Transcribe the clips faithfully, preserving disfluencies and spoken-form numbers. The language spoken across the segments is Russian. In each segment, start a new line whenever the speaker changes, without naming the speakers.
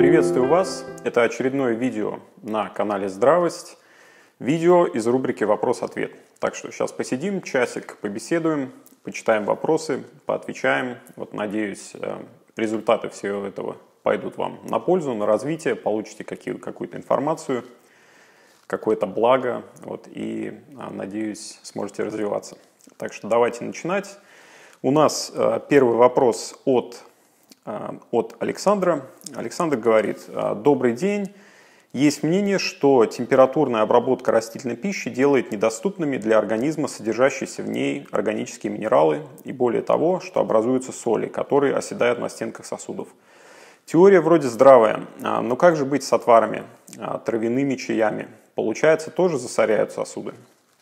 Приветствую вас! Это очередное видео на канале Здравость. Видео из рубрики «Вопрос-ответ». Так что сейчас посидим, часик побеседуем, почитаем вопросы, поотвечаем. Вот, надеюсь, результаты всего этого пойдут вам на пользу, на развитие, получите какую-то информацию, какое-то благо, вот, и, надеюсь, сможете развиваться. Так что давайте начинать. У нас первый вопрос от от Александра. Александр говорит: добрый день. Есть мнение, что температурная обработка растительной пищи делает недоступными для организма содержащиеся в ней органические минералы и, более того, что образуются соли, которые оседают на стенках сосудов. Теория вроде здравая, но как же быть с отварами, травяными чаями? Получается, тоже засоряют сосуды?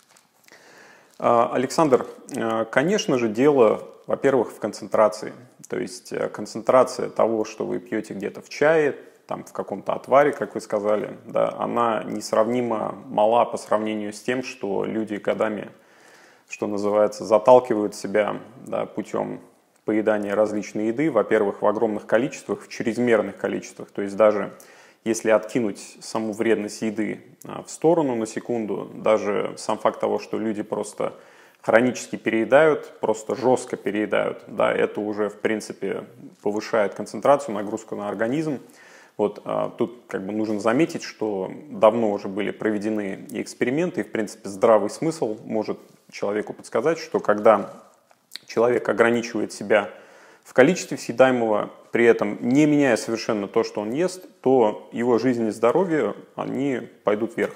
Александр, конечно же, дело, во-первых, в концентрации. То есть концентрация того, что вы пьете где-то в чае, там, в каком-то отваре, как вы сказали, да, она несравнимо мала по сравнению с тем, что люди годами, что называется, заталкивают себя, да, путем поедания различной еды, во-первых, в огромных количествах, в чрезмерных количествах. То есть даже если откинуть саму вредность еды в сторону на секунду, даже сам факт того, что люди просто хронически переедают, просто жестко переедают, да, это уже, в принципе, повышает концентрацию, нагрузку на организм. Вот, а, тут как бы нужно заметить, что давно уже были проведены и эксперименты, и, в принципе, здравый смысл может человеку подсказать, что когда человек ограничивает себя в количестве съедаемого, при этом не меняя совершенно то, что он ест, то его жизнь и здоровье, они пойдут вверх.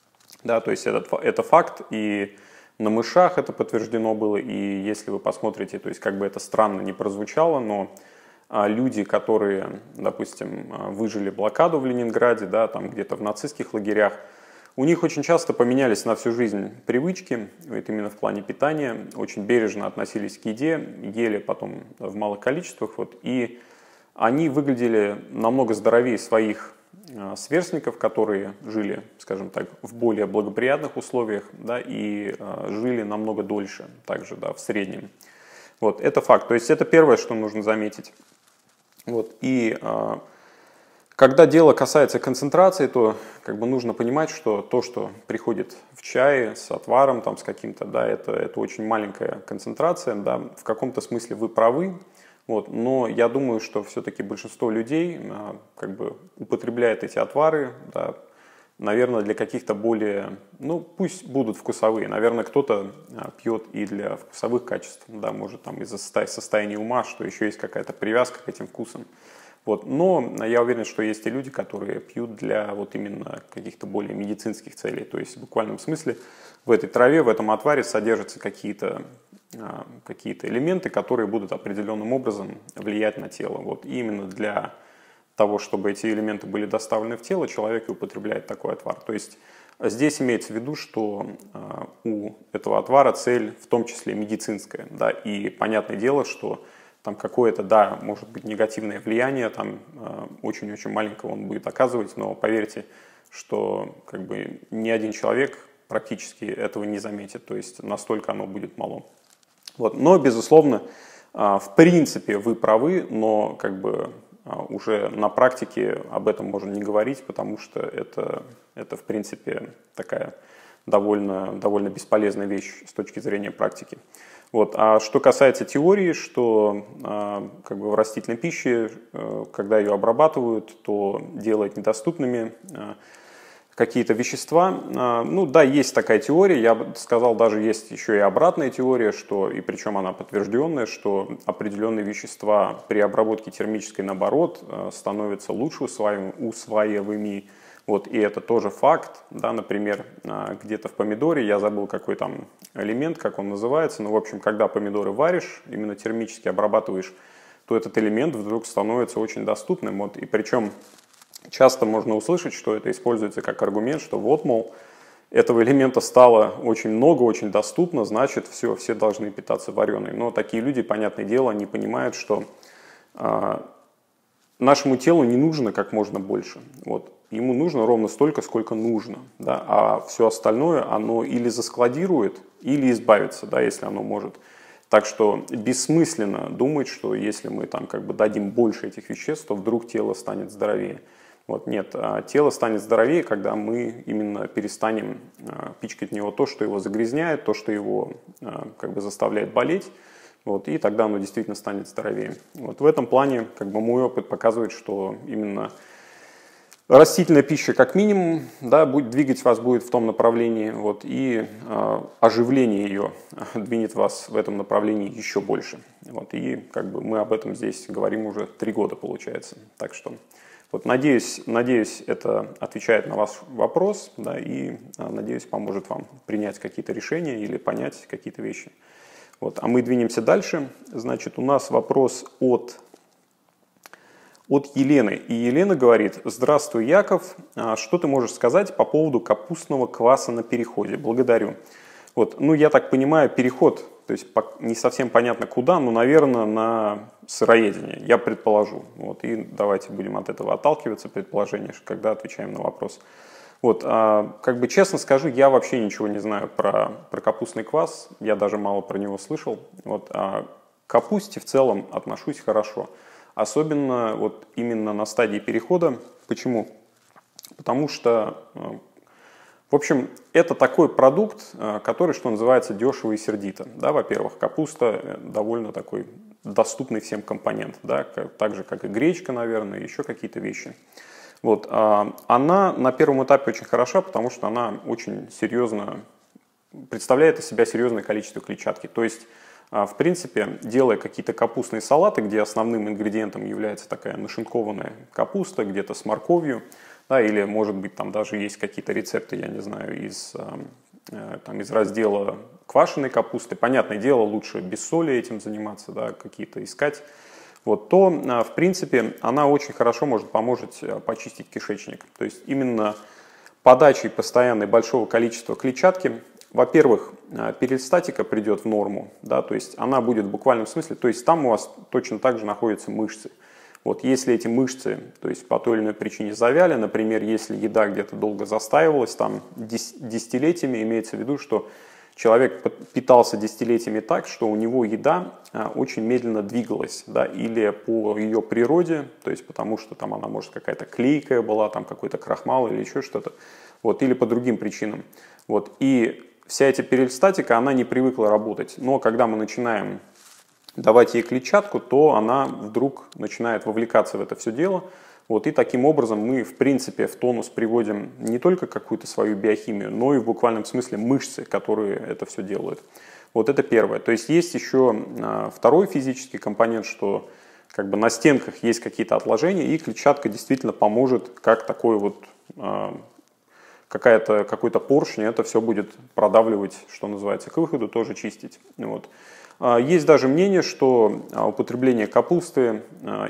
Да, то есть это, это факт, и на мышах это подтверждено было, и если вы посмотрите, то есть как бы это странно не прозвучало, но а, люди, которые, допустим, выжили блокаду в Ленинграде, да, там где-то в нацистских лагерях, у них очень часто поменялись на всю жизнь привычки, это именно в плане питания, очень бережно относились к еде, ели потом в малых количествах, вот, и они выглядели намного здоровее своих сверстников, которые жили, скажем так, в более благоприятных условиях, да, и э, жили намного дольше, также, да, в среднем. Вот, это факт. То есть это первое, что нужно заметить. Вот, и э, когда дело касается концентрации, то как бы нужно понимать, что то, что приходит в чае с отваром, там, с каким-то, да, это, это очень маленькая концентрация, да, в каком-то смысле вы правы. Вот, но я думаю, что все-таки большинство людей а, как бы употребляет эти отвары, да, наверное, для каких-то более, ну, пусть будут вкусовые. Наверное, кто-то а, пьет и для вкусовых качеств, да, может, там из-за состояния ума, что еще есть какая-то привязка к этим вкусам. Вот, но я уверен, что есть и люди, которые пьют для вот именно каких-то более медицинских целей. То есть в буквальном смысле в этой траве, в этом отваре содержатся какие-то какие-то элементы, которые будут определенным образом влиять на тело. Вот. И именно для того, чтобы эти элементы были доставлены в тело, человек и употребляет такой отвар. То есть здесь имеется в виду, что у этого отвара цель в том числе медицинская. Да, и понятное дело, что там какое-то, да, может быть негативное влияние, там очень-очень маленького он будет оказывать, но поверьте, что как бы ни один человек практически этого не заметит, то есть настолько оно будет мало. Вот. Но, безусловно, в принципе вы правы, но как бы уже на практике об этом можно не говорить, потому что это, это в принципе такая довольно, довольно бесполезная вещь с точки зрения практики. Вот. А что касается теории, что как бы в растительной пище, когда ее обрабатывают, то делают недоступными какие-то вещества. Ну да, есть такая теория, я бы сказал, даже есть еще и обратная теория, что, и причем она подтвержденная, что определенные вещества при обработке термической, наоборот, становятся лучше усваиваемыми. Вот, и это тоже факт. Да, например, где-то в помидоре, я забыл какой там элемент, как он называется, но в общем, когда помидоры варишь, именно термически обрабатываешь, то этот элемент вдруг становится очень доступным. Вот, и причем часто можно услышать, что это используется как аргумент, что вот, мол, этого элемента стало очень много, очень доступно, значит, все, все должны питаться вареной. Но такие люди, понятное дело, не понимают, что э, нашему телу не нужно как можно больше. Вот. Ему нужно ровно столько, сколько нужно. Да? А все остальное оно или заскладирует, или избавится, да, если оно может. Так что бессмысленно думать, что если мы там как бы дадим больше этих веществ, то вдруг тело станет здоровее. Вот, нет, тело станет здоровее, когда мы именно перестанем пичкать в него то, что его загрязняет, то, что его как бы заставляет болеть, вот, и тогда оно действительно станет здоровее. Вот, в этом плане как бы мой опыт показывает, что именно растительная пища как минимум, да, будет двигать вас будет в том направлении, вот, и э, оживление ее двинет вас в этом направлении еще больше. Вот, и как бы мы об этом здесь говорим уже три года, получается. Так что вот, надеюсь, надеюсь, это отвечает на ваш вопрос, да, и э, надеюсь, поможет вам принять какие-то решения или понять какие-то вещи. Вот, а мы двинемся дальше. Значит, у нас вопрос от... От Елены. И Елена говорит: здравствуй, Яков, что ты можешь сказать по поводу капустного кваса на переходе? Благодарю. Вот, ну, я так понимаю, переход, то есть не совсем понятно куда, но, наверное, на сыроедение, я предположу. Вот, и давайте будем от этого отталкиваться, предположение, когда отвечаем на вопрос. Вот, а, как бы честно скажу, я вообще ничего не знаю про, про капустный квас, я даже мало про него слышал. Вот, а к капусте в целом отношусь хорошо. Особенно вот именно на стадии перехода. Почему? Потому что, в общем, это такой продукт, который, что называется, дешево и сердито. Да, во-первых, капуста довольно такой доступный всем компонент, да, так же, как и гречка, наверное, еще какие-то вещи. Вот, она на первом этапе очень хороша, потому что она очень серьезно представляет из себя серьезное количество клетчатки. То есть, в принципе, делая какие-то капустные салаты, где основным ингредиентом является такая нашинкованная капуста, где-то с морковью, да, или, может быть, там даже есть какие-то рецепты, я не знаю, из, там, из раздела квашеной капусты. Понятное дело, лучше без соли этим заниматься, да, какие-то искать. Вот, то, в принципе, она очень хорошо может помочь почистить кишечник. То есть именно подачей постоянной большого количества клетчатки, во-первых, перистатика придет в норму, да, то есть она будет в буквальном смысле, то есть там у вас точно так же находятся мышцы. Вот если эти мышцы, то есть по той или иной причине завяли, например, если еда где-то долго застаивалась, там десятилетиями, имеется в виду, что человек питался десятилетиями так, что у него еда очень медленно двигалась, да, или по ее природе, то есть потому что там она, может, какая-то клейкая была, там какой-то крахмал или еще что-то, вот, или по другим причинам. Вот, и вся эта перистатика, она не привыкла работать, но когда мы начинаем давать ей клетчатку, то она вдруг начинает вовлекаться в это все дело. Вот, и таким образом мы, в принципе, в тонус приводим не только какую-то свою биохимию, но и в буквальном смысле мышцы, которые это все делают. Вот это первое. То есть есть еще а, второй физический компонент, что как бы на стенках есть какие-то отложения, и клетчатка действительно поможет, как такой вот... А, какая-то, какой-то поршень, это все будет продавливать, что называется, к выходу, тоже чистить. Вот. Есть даже мнение, что употребление капусты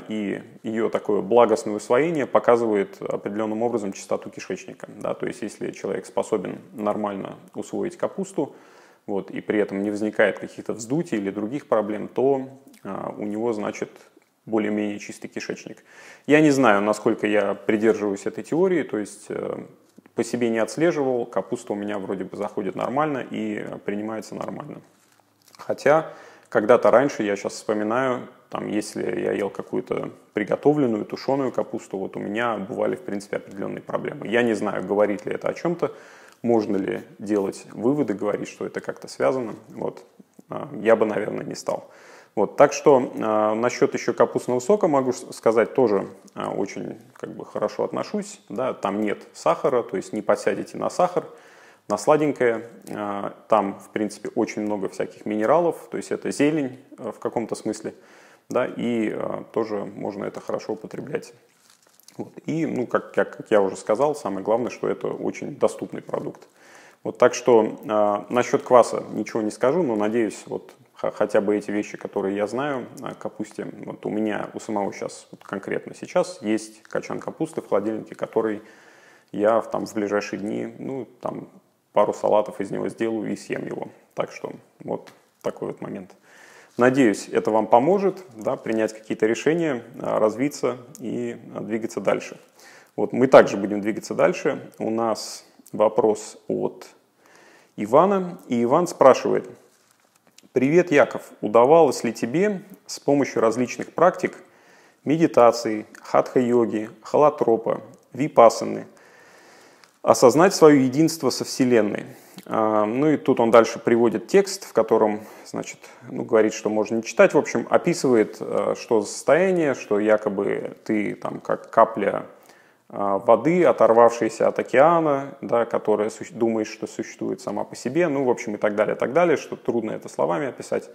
и ее такое благостное усвоение показывает определенным образом чистоту кишечника. Да? То есть если человек способен нормально усвоить капусту, вот, и при этом не возникает каких-то вздутий или других проблем, то у него, значит, более-менее чистый кишечник. Я не знаю, насколько я придерживаюсь этой теории, то есть... По себе не отслеживал, капуста у меня вроде бы заходит нормально и принимается нормально. Хотя когда-то раньше, я сейчас вспоминаю, там, если я ел какую-то приготовленную, тушеную капусту, вот у меня бывали, в принципе, определенные проблемы. Я не знаю, говорит ли это о чем-то, можно ли делать выводы, говорить, что это как-то связано. Вот. Я бы, наверное, не стал. Вот, так что э, насчет еще капустного сока могу сказать, тоже э, очень как бы, хорошо отношусь. Да, там нет сахара, то есть не подсядете на сахар, на сладенькое. Э, там, в принципе, очень много всяких минералов, то есть это зелень э, в каком-то смысле. Да, и э, тоже можно это хорошо употреблять. Вот, и, ну, как, как, как я уже сказал, самое главное, что это очень доступный продукт. Вот, так что э, насчет кваса ничего не скажу, но надеюсь, вот, хотя бы эти вещи, которые я знаю о капусте. Вот у меня, у самого сейчас, вот конкретно сейчас, есть качан капусты в холодильнике, который я там, в ближайшие дни, ну, там, пару салатов из него сделаю и съем его. Так что вот такой вот момент. Надеюсь, это вам поможет, да, принять какие-то решения, развиться и двигаться дальше. Вот мы также будем двигаться дальше. У нас вопрос от Ивана. И Иван спрашивает: Привет, Яков. Удавалось ли тебе с помощью различных практик медитации, хатха-йоги, холотропа, випассаны осознать свое единство со Вселенной? Ну и тут он дальше приводит текст, в котором, значит, ну, говорит, что можно не читать. В общем, описывает, что за состояние, что якобы ты там как капля воды, оторвавшаяся от океана, да, которая думаешь, что существует сама по себе, ну, в общем, и так далее, и так далее, что трудно это словами описать.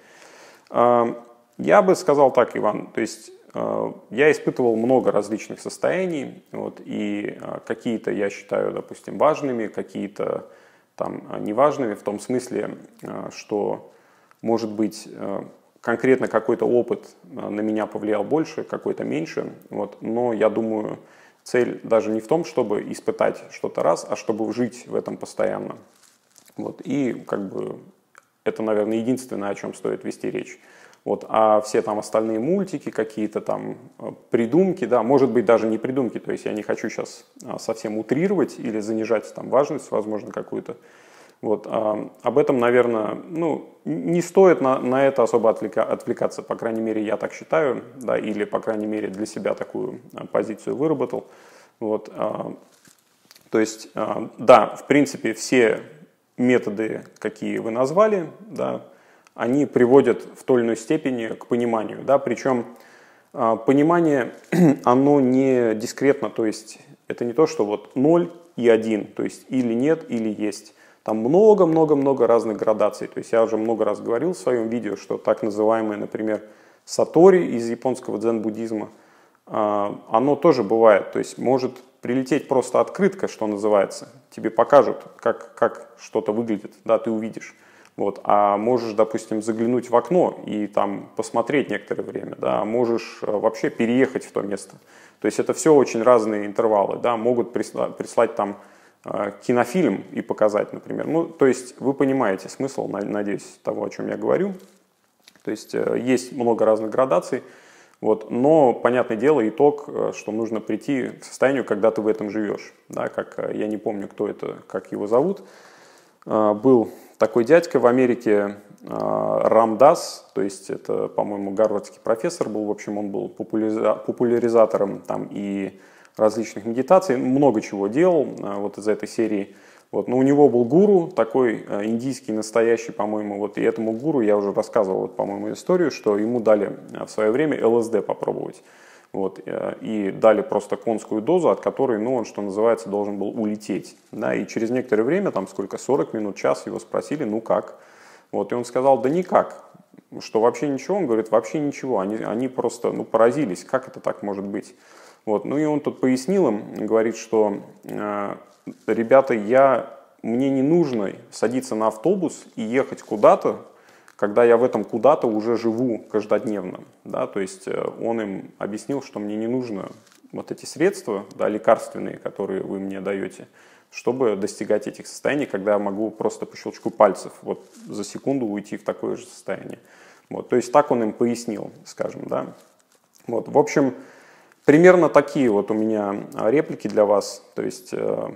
Я бы сказал так, Иван, то есть я испытывал много различных состояний, вот, и какие-то я считаю, допустим, важными, какие-то там неважными, в том смысле, что, может быть, конкретно какой-то опыт на меня повлиял больше, какой-то меньше, вот, но я думаю, цель даже не в том, чтобы испытать что-то раз, а чтобы жить в этом постоянно. Вот, и как бы это, наверное, единственное, о чем стоит вести речь. Вот, а все там остальные мультики, какие-то там придумки, да, может быть, даже не придумки, то есть я не хочу сейчас совсем утрировать или занижать там важность, возможно, какую-то. Вот, а, об этом, наверное, ну, не стоит на, на это особо отвлека, отвлекаться, по крайней мере, я так считаю, да, или, по крайней мере, для себя такую позицию выработал. Вот, а, то есть, а, да, в принципе, все методы, какие вы назвали, да, они приводят в той или иной степени к пониманию, да, причем а, понимание, оно не дискретно, то есть это не то, что вот ноль и один, то есть или нет, или есть. Там много-много-много разных градаций. То есть я уже много раз говорил в своем видео, что так называемое, например, сатори из японского дзен-буддизма, оно тоже бывает. То есть может прилететь просто открытка, что называется. Тебе покажут, как, как что-то выглядит, да, ты увидишь. Вот. А можешь, допустим, заглянуть в окно и там посмотреть некоторое время. Да, а можешь вообще переехать в то место. То есть это все очень разные интервалы. Да, могут прислать, прислать там кинофильм и показать, например. Ну, то есть вы понимаете смысл, надеюсь, того, о чем я говорю. То есть есть много разных градаций, вот, но, понятное дело, итог, что нужно прийти к состоянию, когда ты в этом живешь. Да, как, я не помню, кто это, как его зовут. Был такой дядька в Америке, Рам Dass, то есть это, по-моему, гарвардский профессор был, в общем, он был популяризатором там и различных медитаций, много чего делал вот из этой серии. Вот. Но у него был гуру, такой индийский, настоящий, по-моему, вот, и этому гуру я уже рассказывал, вот, по-моему, историю, что ему дали в свое время эл эс дэ попробовать. Вот, и дали просто конскую дозу, от которой, ну, он, что называется, должен был улететь. Да, и через некоторое время, там сколько, сорок минут, час, его спросили, ну как? Вот, и он сказал, да никак. Что вообще ничего? Он говорит, вообще ничего. Они, они просто, ну, поразились, как это так может быть? Вот. Ну и он тут пояснил им, говорит, что э, ребята, я, мне не нужно садиться на автобус и ехать куда-то, когда я в этом куда-то уже живу каждодневно. Да? То есть э, он им объяснил, что мне не нужно вот эти средства, да, лекарственные, которые вы мне даете, чтобы достигать этих состояний, когда я могу просто по щелчку пальцев вот, за секунду уйти в такое же состояние. Вот. То есть так он им пояснил, скажем. Да? Вот. В общем, примерно такие вот у меня реплики для вас. То есть э,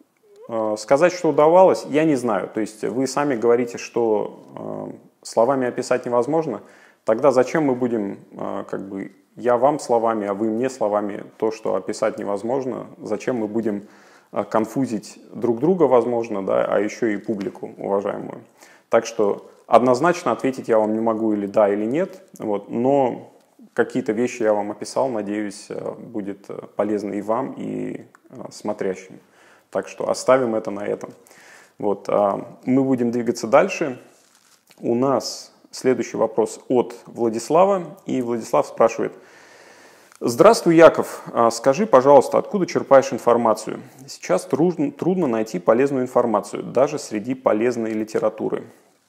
э, сказать, что удавалось, я не знаю. То есть вы сами говорите, что э, словами описать невозможно. Тогда зачем мы будем, э, как бы, я вам словами, а вы мне словами то, что описать невозможно, зачем мы будем э, конфузить друг друга, возможно, да, а еще и публику уважаемую. Так что однозначно ответить я вам не могу или да, или нет, вот, но какие-то вещи я вам описал, надеюсь, будет полезно и вам, и смотрящим. Так что оставим это на этом. Вот, мы будем двигаться дальше. У нас следующий вопрос от Владислава. И Владислав спрашивает. Здравствуй, Яков. Скажи, пожалуйста, откуда черпаешь информацию? Сейчас трудно, трудно найти полезную информацию, даже среди полезной литературы.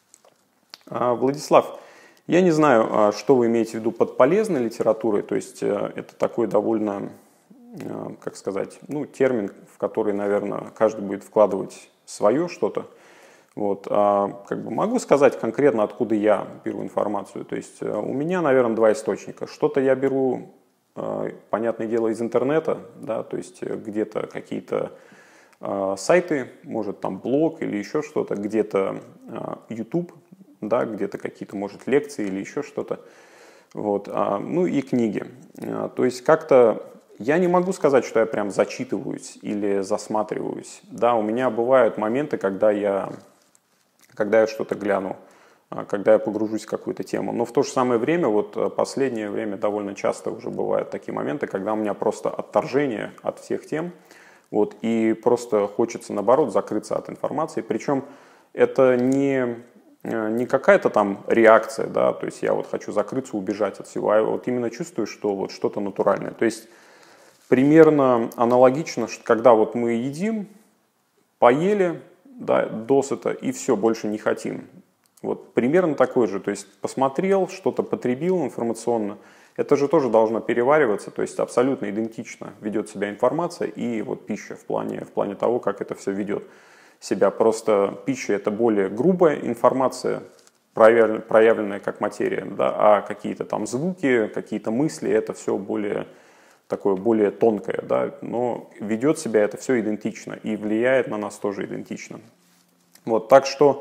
Владислав, я не знаю, что вы имеете в виду под полезной литературой, то есть это такой довольно, как сказать, ну, термин, в который, наверное, каждый будет вкладывать свое что-то. Вот. А, как бы могу сказать конкретно, откуда я беру информацию. То есть у меня, наверное, два источника. Что-то я беру, понятное дело, из интернета, да, то есть где-то какие-то сайты, может там блог или еще что-то, где-то YouTube. да, где-то какие-то, может, лекции или еще что-то. Вот. А, ну и книги. А, то есть как-то я не могу сказать, что я прям зачитываюсь или засматриваюсь. Да, у меня бывают моменты, когда я, когда я что-то гляну, когда я погружусь в какую-то тему. Но в то же самое время, вот последнее время довольно часто уже бывают такие моменты, когда у меня просто отторжение от всех тем, вот, и просто хочется, наоборот, закрыться от информации. Причем это не, не какая-то там реакция, да, то есть я вот хочу закрыться, убежать от всего, а вот именно чувствую, что вот что-то натуральное. То есть примерно аналогично, что когда вот мы едим, поели, да, досыта, и все, больше не хотим. Вот примерно такой же, то есть посмотрел, что-то потребил информационно, это же тоже должно перевариваться, то есть абсолютно идентично ведет себя информация и вот пища в плане, в плане того, как это все ведет себя. Просто пища — это более грубая информация, проявленная как материя, да, а какие-то там звуки, какие-то мысли — это все более такое, более тонкое, да, но ведет себя это все идентично и влияет на нас тоже идентично. Вот, так что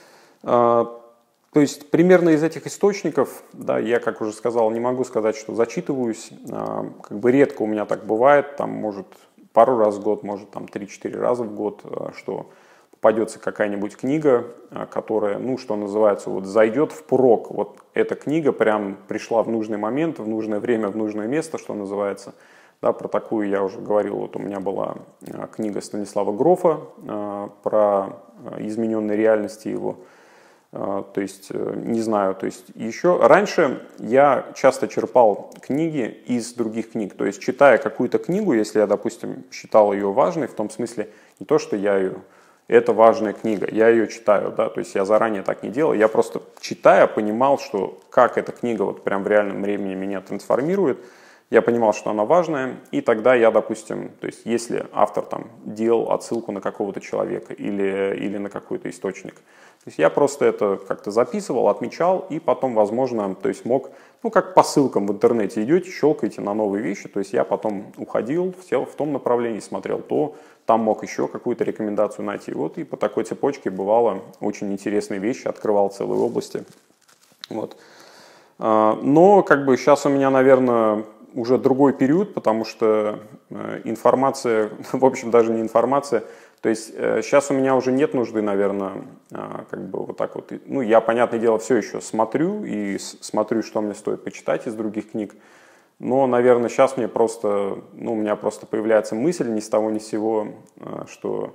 то есть примерно из этих источников, да, я, как уже сказал, не могу сказать, что зачитываюсь, как бы редко у меня так бывает, там может пару раз в год, может там три-четыре раза в год, что попадется какая-нибудь книга, которая, ну, что называется, вот зайдет впрок, вот эта книга прям пришла в нужный момент, в нужное время, в нужное место, что называется. Да, про такую я уже говорил, вот у меня была книга Станислава Грофа про измененные реальности его. То есть, не знаю, то есть еще раньше я часто черпал книги из других книг, то есть читая какую-то книгу, если я, допустим, считал ее важной, в том смысле не то, что я ее, это важная книга, я ее читаю, да, то есть я заранее так не делал, я просто читая понимал, что как эта книга вот прям в реальном времени меня трансформирует, я понимал, что она важная, и тогда я, допустим, то есть если автор там делал отсылку на какого-то человека или, или на какой-то источник, то есть я просто это как-то записывал, отмечал, и потом, возможно, то есть мог, ну, как по ссылкам в интернете идете, щелкаете на новые вещи, то есть я потом уходил, сел в том направлении, смотрел то, там мог еще какую-то рекомендацию найти. Вот и по такой цепочке бывало очень интересные вещи, открывал целые области. Вот. Но как бы сейчас у меня, наверное, уже другой период, потому что информация, в общем, даже не информация, то есть сейчас у меня уже нет нужды, наверное, как бы вот так вот, ну, я, понятное дело, все еще смотрю и смотрю, что мне стоит почитать из других книг, но, наверное, сейчас мне просто, ну, у меня просто появляется мысль ни с того ни с сего, что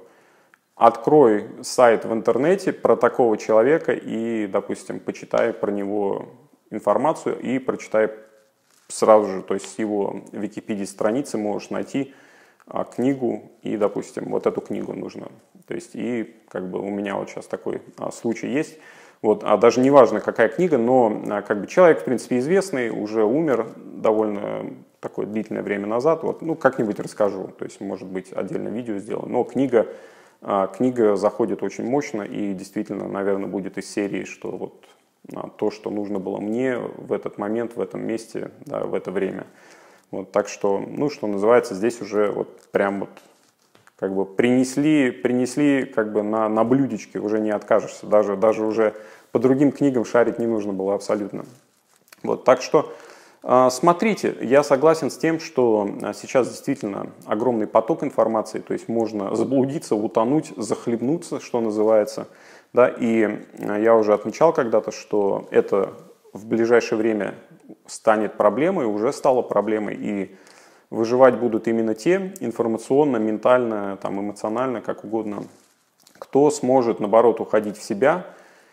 открой сайт в интернете про такого человека и, допустим, почитай про него информацию и прочитай сразу же, то есть с его Википедии страницы можешь найти а, книгу и, допустим, вот эту книгу нужно. То есть и как бы у меня вот сейчас такой а, случай есть. Вот, а даже не важно, какая книга, но а, как бы человек, в принципе, известный, уже умер довольно такое длительное время назад. Вот, ну, как-нибудь расскажу, то есть, может быть, отдельное видео сделаю. Но книга, а, книга заходит очень мощно и действительно, наверное, будет из серии, что вот то, что нужно было мне в этот момент, в этом месте, да, в это время. Вот, так что, ну, что называется, здесь уже вот прям вот как бы принесли, принесли как бы на, на блюдечке, уже не откажешься. Даже, даже уже по другим книгам шарить не нужно было абсолютно. Вот, так что смотрите, я согласен с тем, что сейчас действительно огромный поток информации, то есть можно заблудиться, утонуть, захлебнуться, что называется. Да, и я уже отмечал когда-то, что это в ближайшее время станет проблемой, уже стало проблемой, и выживать будут именно те, информационно, ментально, там, эмоционально, как угодно, кто сможет, наоборот, уходить в себя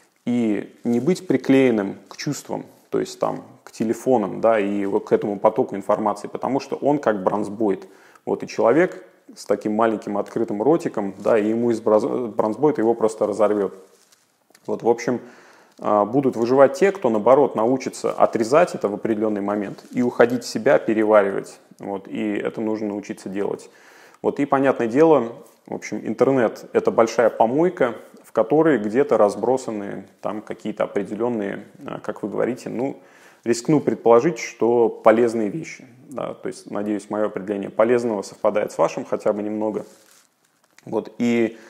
и не быть приклеенным к чувствам, то есть там, к телефонам, да, и вот к этому потоку информации, потому что он как бронзбойт. Вот и человек с таким маленьким открытым ротиком, да, и ему из бронзбойта его просто разорвет. Вот, в общем, будут выживать те, кто, наоборот, научится отрезать это в определенный момент и уходить в себя, переваривать. Вот, и это нужно научиться делать. Вот, и, понятное дело, в общем, интернет – это большая помойка, в которой где-то разбросаны там какие-то определенные, как вы говорите, ну, рискну предположить, что полезные вещи. Да, то есть, надеюсь, мое определение полезного совпадает с вашим хотя бы немного. Вот, и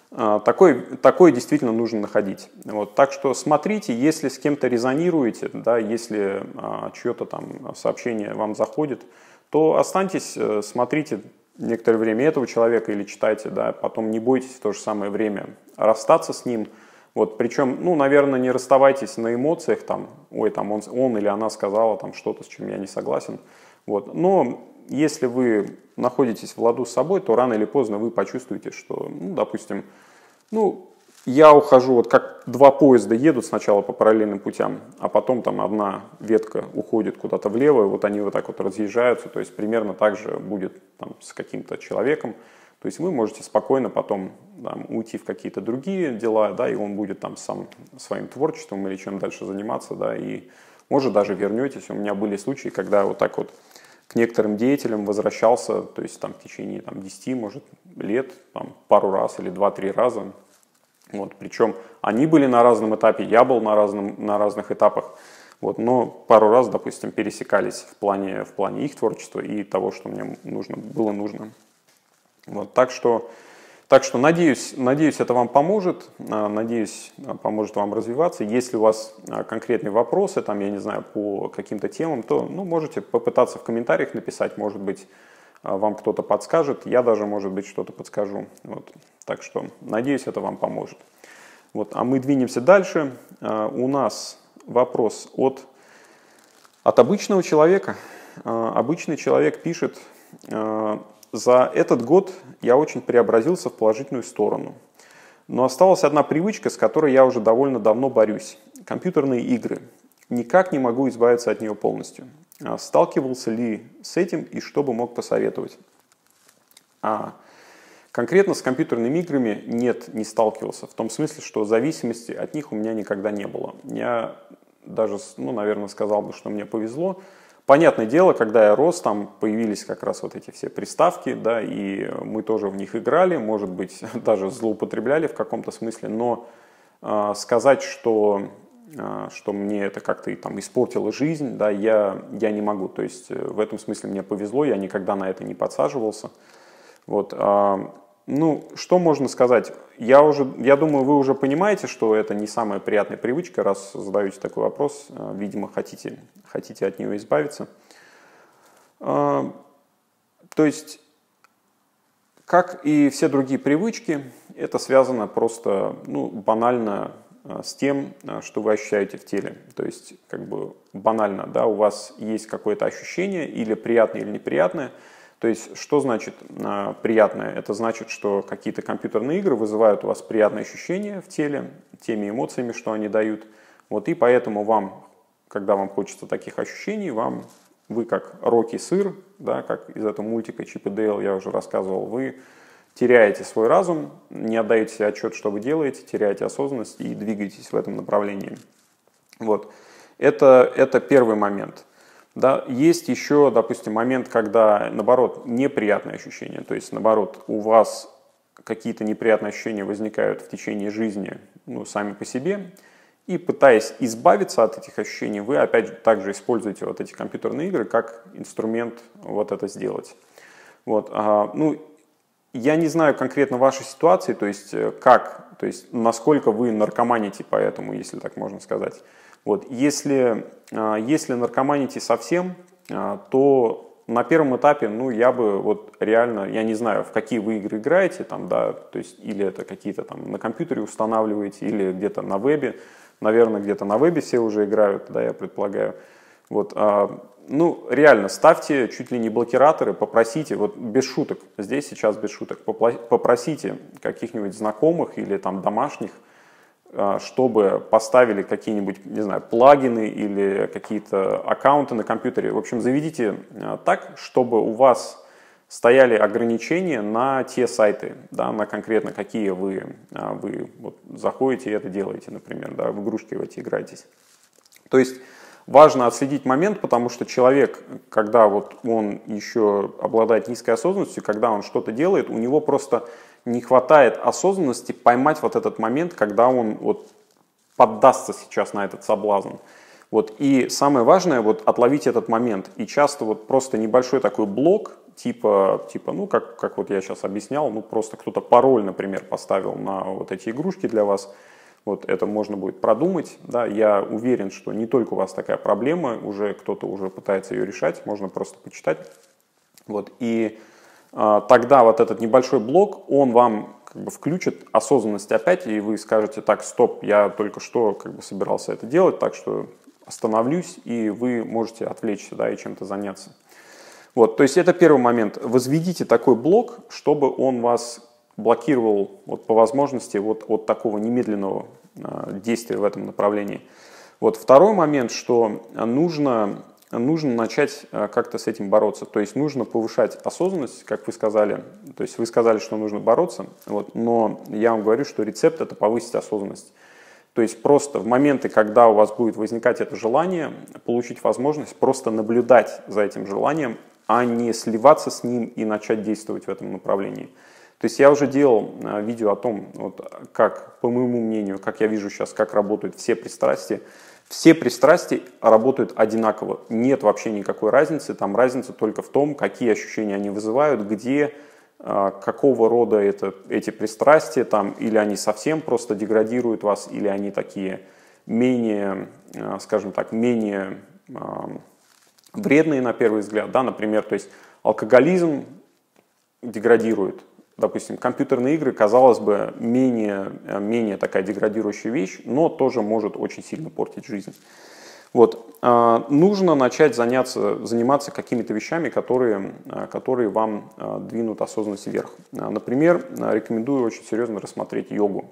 Такой, такое действительно нужно находить. Вот, так что смотрите, если с кем-то резонируете, да, если а, чье-то там сообщение вам заходит, то останьтесь, смотрите некоторое время этого человека или читайте, да, потом не бойтесь в то же самое время расстаться с ним. Вот, причем, ну, наверное, не расставайтесь на эмоциях, там, ой, там он, он или она сказала там что-то, с чем я не согласен. Вот, но если вы находитесь в ладу с собой, то рано или поздно вы почувствуете, что, ну, допустим, ну, я ухожу, вот как два поезда едут сначала по параллельным путям, а потом там одна ветка уходит куда-то влево, и вот они вот так вот разъезжаются, то есть примерно так же будет там с каким-то человеком. То есть вы можете спокойно потом там, уйти в какие-то другие дела, да, и он будет там сам своим творчеством или чем дальше заниматься, да, и может даже вернетесь. У меня были случаи, когда вот так вот к некоторым деятелям возвращался, то есть там в течение там, десяти, может, лет, там, пару раз или два-три раза. Вот, причем они были на разном этапе, я был на, разном, на разных этапах, вот, но пару раз, допустим, пересекались в плане, в плане их творчества и того, что мне нужно, было нужно. Вот, так что, так что надеюсь, надеюсь, это вам поможет, надеюсь, поможет вам развиваться. Если у вас конкретные вопросы, там, я не знаю, по каким-то темам, то ну, можете попытаться в комментариях написать, может быть, вам кто-то подскажет, я даже, может быть, что-то подскажу. Вот. Так что, надеюсь, это вам поможет. Вот. А мы двинемся дальше. У нас вопрос от, от обычного человека. Обычный человек пишет: за этот год я очень преобразился в положительную сторону. Но осталась одна привычка, с которой я уже довольно давно борюсь. Компьютерные игры. Никак не могу избавиться от нее полностью. Сталкивался ли с этим и что бы мог посоветовать? А конкретно с компьютерными играми нет, не сталкивался. В том смысле, что зависимости от них у меня никогда не было. Я даже, ну, наверное, сказал бы, что мне повезло. Понятное дело, когда я рос, там появились как раз вот эти все приставки, да, и мы тоже в них играли, может быть, даже злоупотребляли в каком-то смысле, но э, сказать, что, э, что мне это как-то там испортило жизнь, да, я, я не могу. То есть в этом смысле мне повезло, я никогда на это не подсаживался. Вот, э, ну, что можно сказать? Я, уже, я думаю, вы уже понимаете, что это не самая приятная привычка, раз задаете такой вопрос, видимо, хотите, хотите от нее избавиться. То есть, как и все другие привычки, это связано просто, ну, банально с тем, что вы ощущаете в теле. То есть, как бы банально, да, у вас есть какое-то ощущение, или приятное, или неприятное. То есть, что значит э, приятное? Это значит, что какие-то компьютерные игры вызывают у вас приятные ощущения в теле, теми эмоциями, что они дают. Вот, и поэтому вам, когда вам хочется таких ощущений, вам, вы как Рокки Сыр, да, как из этого мультика Чип и Дейл я уже рассказывал, вы теряете свой разум, не отдаете себе отчет, что вы делаете, теряете осознанность и двигаетесь в этом направлении. Вот. Это, это первый момент. Да, есть еще, допустим, момент, когда, наоборот, неприятные ощущения. То есть, наоборот, у вас какие-то неприятные ощущения возникают в течение жизни, ну, сами по себе. И пытаясь избавиться от этих ощущений, вы опять же также используете вот эти компьютерные игры как инструмент вот это сделать. Вот, а, ну, я не знаю конкретно вашей ситуации, то есть как, то есть насколько вы наркоманите поэтому, если так можно сказать. Вот, если, если наркоманите совсем, то на первом этапе, ну, я бы вот реально, я не знаю, в какие вы игры играете, там, да, то есть или это какие-то там на компьютере устанавливаете, или где-то на вебе, наверное, где-то на вебе все уже играют, да, я предполагаю. Вот, ну, реально, ставьте чуть ли не блокираторы, попросите, вот без шуток, здесь сейчас без шуток, попросите каких-нибудь знакомых или там домашних, чтобы поставили какие-нибудь, не знаю, плагины или какие-то аккаунты на компьютере. В общем, заведите так, чтобы у вас стояли ограничения на те сайты, да, на конкретно какие вы, вы вот заходите и это делаете, например, да, в игрушки в эти играетесь. То есть важно отследить момент, потому что человек, когда вот он еще обладает низкой осознанностью, когда он что-то делает, у него просто не хватает осознанности поймать вот этот момент, когда он вот поддастся сейчас на этот соблазн. Вот. И самое важное, вот отловить этот момент. И часто вот просто небольшой такой блок, типа, типа ну, как, как вот я сейчас объяснял, ну, просто кто-то пароль, например, поставил на вот эти игрушки для вас. Вот это можно будет продумать, да, я уверен, что не только у вас такая проблема, уже кто-то уже пытается ее решать, можно просто почитать. Вот, и а, тогда вот этот небольшой блок, он вам как бы включит осознанность опять, и вы скажете: так, стоп, я только что как бы собирался это делать, так что остановлюсь, и вы можете отвлечься, да, и чем-то заняться. Вот, то есть это первый момент. Возведите такой блок, чтобы он вас блокировал вот, по возможности вот, от такого немедленного э, действия в этом направлении. Вот второй момент, что нужно, нужно начать э, как-то с этим бороться. То есть нужно повышать осознанность, как вы сказали. То есть вы сказали, что нужно бороться, вот, но я вам говорю, что рецепт – это повысить осознанность. То есть просто в моменты, когда у вас будет возникать это желание, получить возможность просто наблюдать за этим желанием, а не сливаться с ним и начать действовать в этом направлении. То есть я уже делал видео о том, вот, как, по моему мнению, как я вижу сейчас, как работают все пристрастия. Все пристрастия работают одинаково. Нет вообще никакой разницы. Там разница только в том, какие ощущения они вызывают, где, какого рода это, эти пристрастия, там, или они совсем просто деградируют вас, или они такие менее, скажем так, менее вредные на первый взгляд. Да? Например, то есть алкоголизм деградирует. Допустим, компьютерные игры, казалось бы, менее, менее такая деградирующая вещь, но тоже может очень сильно портить жизнь. Вот. Нужно начать заняться, заниматься какими-то вещами, которые, которые вам двинут осознанность вверх. Например, рекомендую очень серьезно рассмотреть йогу.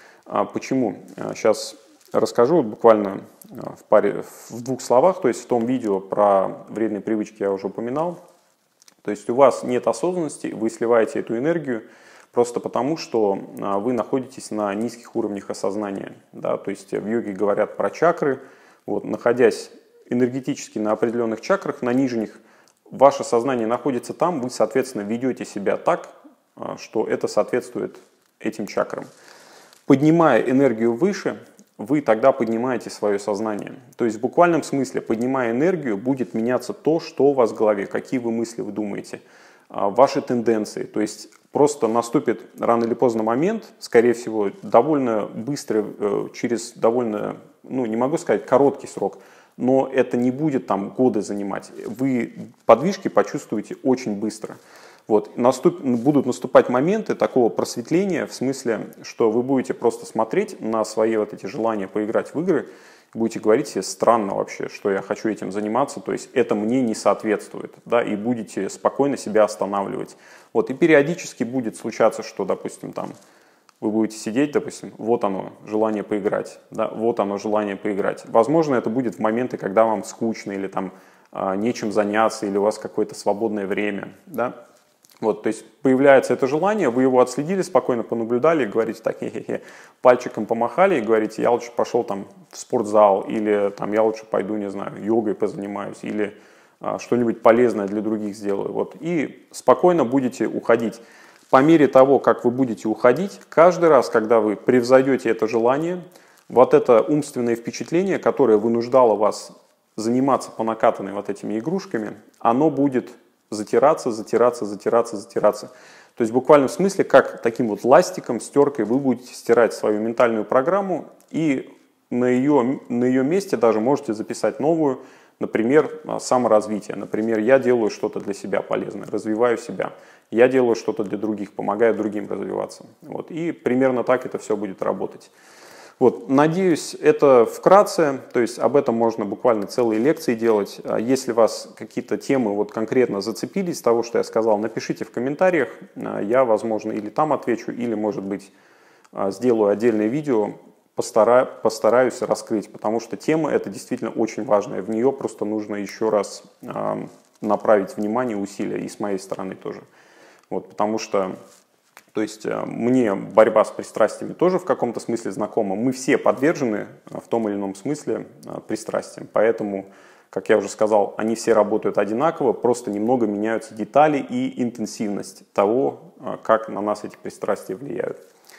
Почему? Сейчас расскажу вот буквально в, паре, в двух словах. То есть в том видео про вредные привычки я уже упоминал. То есть у вас нет осознанности, вы сливаете эту энергию просто потому, что вы находитесь на низких уровнях осознания. Да? То есть в йоге говорят про чакры. Вот, находясь энергетически на определенных чакрах, на нижних, ваше сознание находится там, вы, соответственно, ведете себя так, что это соответствует этим чакрам. Поднимая энергию выше, вы тогда поднимаете свое сознание. То есть в буквальном смысле, поднимая энергию, будет меняться то, что у вас в голове, какие вы мысли вы думаете, ваши тенденции. То есть просто наступит рано или поздно момент, скорее всего, довольно быстро, через довольно, ну не могу сказать короткий срок, но это не будет там годы занимать. Вы подвижки почувствуете очень быстро. Вот. Наступ, будут наступать моменты такого просветления, в смысле, что вы будете просто смотреть на свои вот эти желания поиграть в игры, будете говорить себе: странно вообще, что я хочу этим заниматься, то есть это мне не соответствует, да, и будете спокойно себя останавливать. Вот. И периодически будет случаться, что, допустим, там, вы будете сидеть, допустим, вот оно, желание поиграть, да, вот оно, желание поиграть. Возможно, это будет в моменты, когда вам скучно или там нечем заняться, или у вас какое-то свободное время, да. Вот, то есть появляется это желание, вы его отследили, спокойно понаблюдали, и говорите так, хе-хе-хе, пальчиком помахали и говорите: я лучше пошел там в спортзал, или там я лучше пойду, не знаю, йогой позанимаюсь, или а, что-нибудь полезное для других сделаю. Вот, и спокойно будете уходить. По мере того, как вы будете уходить, каждый раз, когда вы превзойдете это желание, вот это умственное впечатление, которое вынуждало вас заниматься по накатанной вот этими игрушками, оно будет затираться, затираться, затираться, затираться. То есть в буквальном смысле, как таким вот ластиком, стеркой вы будете стирать свою ментальную программу, и на ее, на ее месте даже можете записать новую, например, саморазвитие. Например, я делаю что-то для себя полезное, развиваю себя. Я делаю что-то для других, помогаю другим развиваться. Вот. И примерно так это все будет работать. Вот, надеюсь, это вкратце, то есть об этом можно буквально целые лекции делать. Если вас какие-то темы вот конкретно зацепились, того, что я сказал, напишите в комментариях, я, возможно, или там отвечу, или, может быть, сделаю отдельное видео, постара, постараюсь раскрыть, потому что тема эта действительно очень важная, в нее просто нужно еще раз направить внимание, усилия, и с моей стороны тоже. Вот, потому что... То есть мне борьба с пристрастиями тоже в каком-то смысле знакома. Мы все подвержены в том или ином смысле пристрастиям. Поэтому, как я уже сказал, они все работают одинаково, просто немного меняются детали и интенсивность того, как на нас эти пристрастия влияют.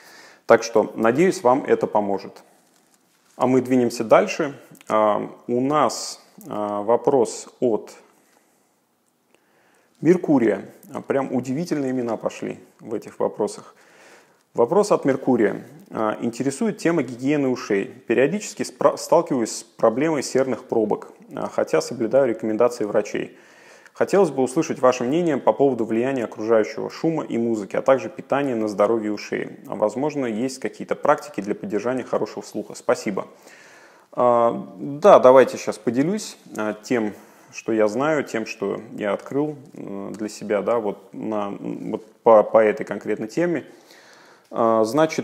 Так что, надеюсь, вам это поможет. А мы двинемся дальше. У нас вопрос от Меркурия. Прям удивительные имена пошли в этих вопросах. Вопрос от Меркурия. Интересует тема гигиены ушей. Периодически сталкиваюсь с проблемой серных пробок, хотя соблюдаю рекомендации врачей. Хотелось бы услышать ваше мнение по поводу влияния окружающего шума и музыки, а также питания на здоровье ушей. Возможно, есть какие-то практики для поддержания хорошего слуха. Спасибо. Да, давайте сейчас поделюсь тем, что я знаю, тем, что я открыл для себя, да, вот, на, вот по, по этой конкретной теме. Значит,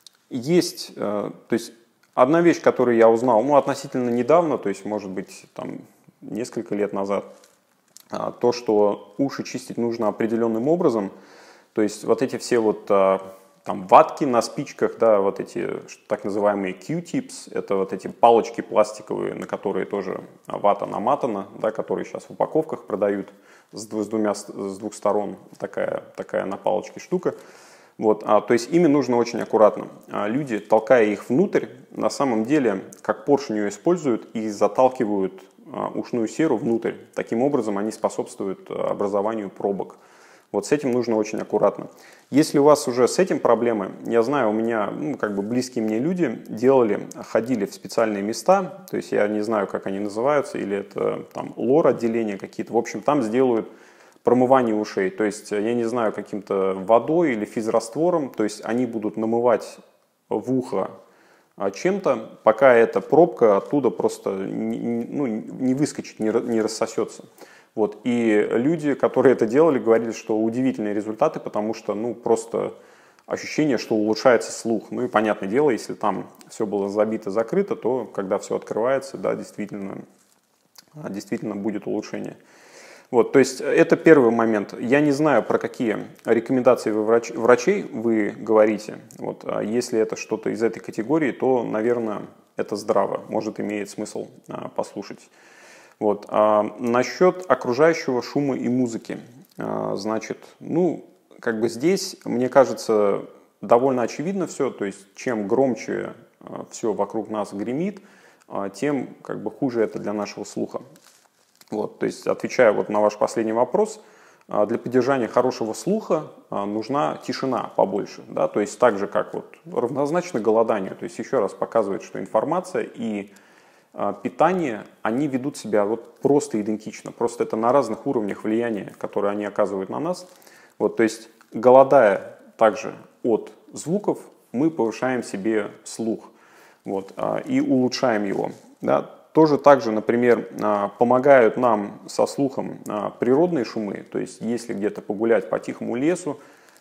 есть, то есть одна вещь, которую я узнал, ну, относительно недавно, то есть, может быть, там, несколько лет назад, то, что уши чистить нужно определенным образом, то есть вот эти все вот там ватки на спичках, да, вот эти так называемые Q-tips, это вот эти палочки пластиковые, на которые тоже вата намотана, да, которые сейчас в упаковках продают с, двумя, с двух сторон, такая, такая на палочке штука. Вот, а, то есть ими нужно очень аккуратно. А люди, толкая их внутрь, на самом деле, как поршень ее используют и заталкивают а, ушную серу внутрь. Таким образом они способствуют образованию пробок. Вот с этим нужно очень аккуратно. Если у вас уже с этим проблемы, я знаю, у меня, ну, как бы близкие мне люди делали, ходили в специальные места, то есть я не знаю, как они называются, или это там лор-отделения какие-то, в общем, там сделают промывание ушей, то есть я не знаю, каким-то водой или физраствором, то есть они будут намывать в ухо чем-то, пока эта пробка оттуда просто не, ну, не выскочит, не, не рассосется. Вот. И люди, которые это делали, говорили, что удивительные результаты, потому что, ну, просто ощущение, что улучшается слух. Ну и понятное дело, если там все было забито, закрыто, то когда все открывается, да, действительно, действительно будет улучшение. Вот, то есть это первый момент. Я не знаю, про какие рекомендации вы врач, врачей вы говорите. Вот, а если это что-то из этой категории, то, наверное, это здраво, может, имеет смысл а, послушать. Вот. А насчет окружающего шума и музыки, а, значит, ну, как бы здесь, мне кажется, довольно очевидно все, то есть чем громче а, все вокруг нас гремит, а, тем как бы хуже это для нашего слуха. Вот, то есть, отвечая вот на ваш последний вопрос, а, для поддержания хорошего слуха а, нужна тишина побольше, да, то есть так же, как вот равнозначно голоданию, то есть еще раз показывает, что информация и питание, они ведут себя вот просто идентично, просто это на разных уровнях влияния, которые они оказывают на нас. Вот, то есть, голодая также от звуков, мы повышаем себе слух, вот, и улучшаем его. Да. Тоже также, например, помогают нам со слухом природные шумы, то есть если где-то погулять по тихому лесу,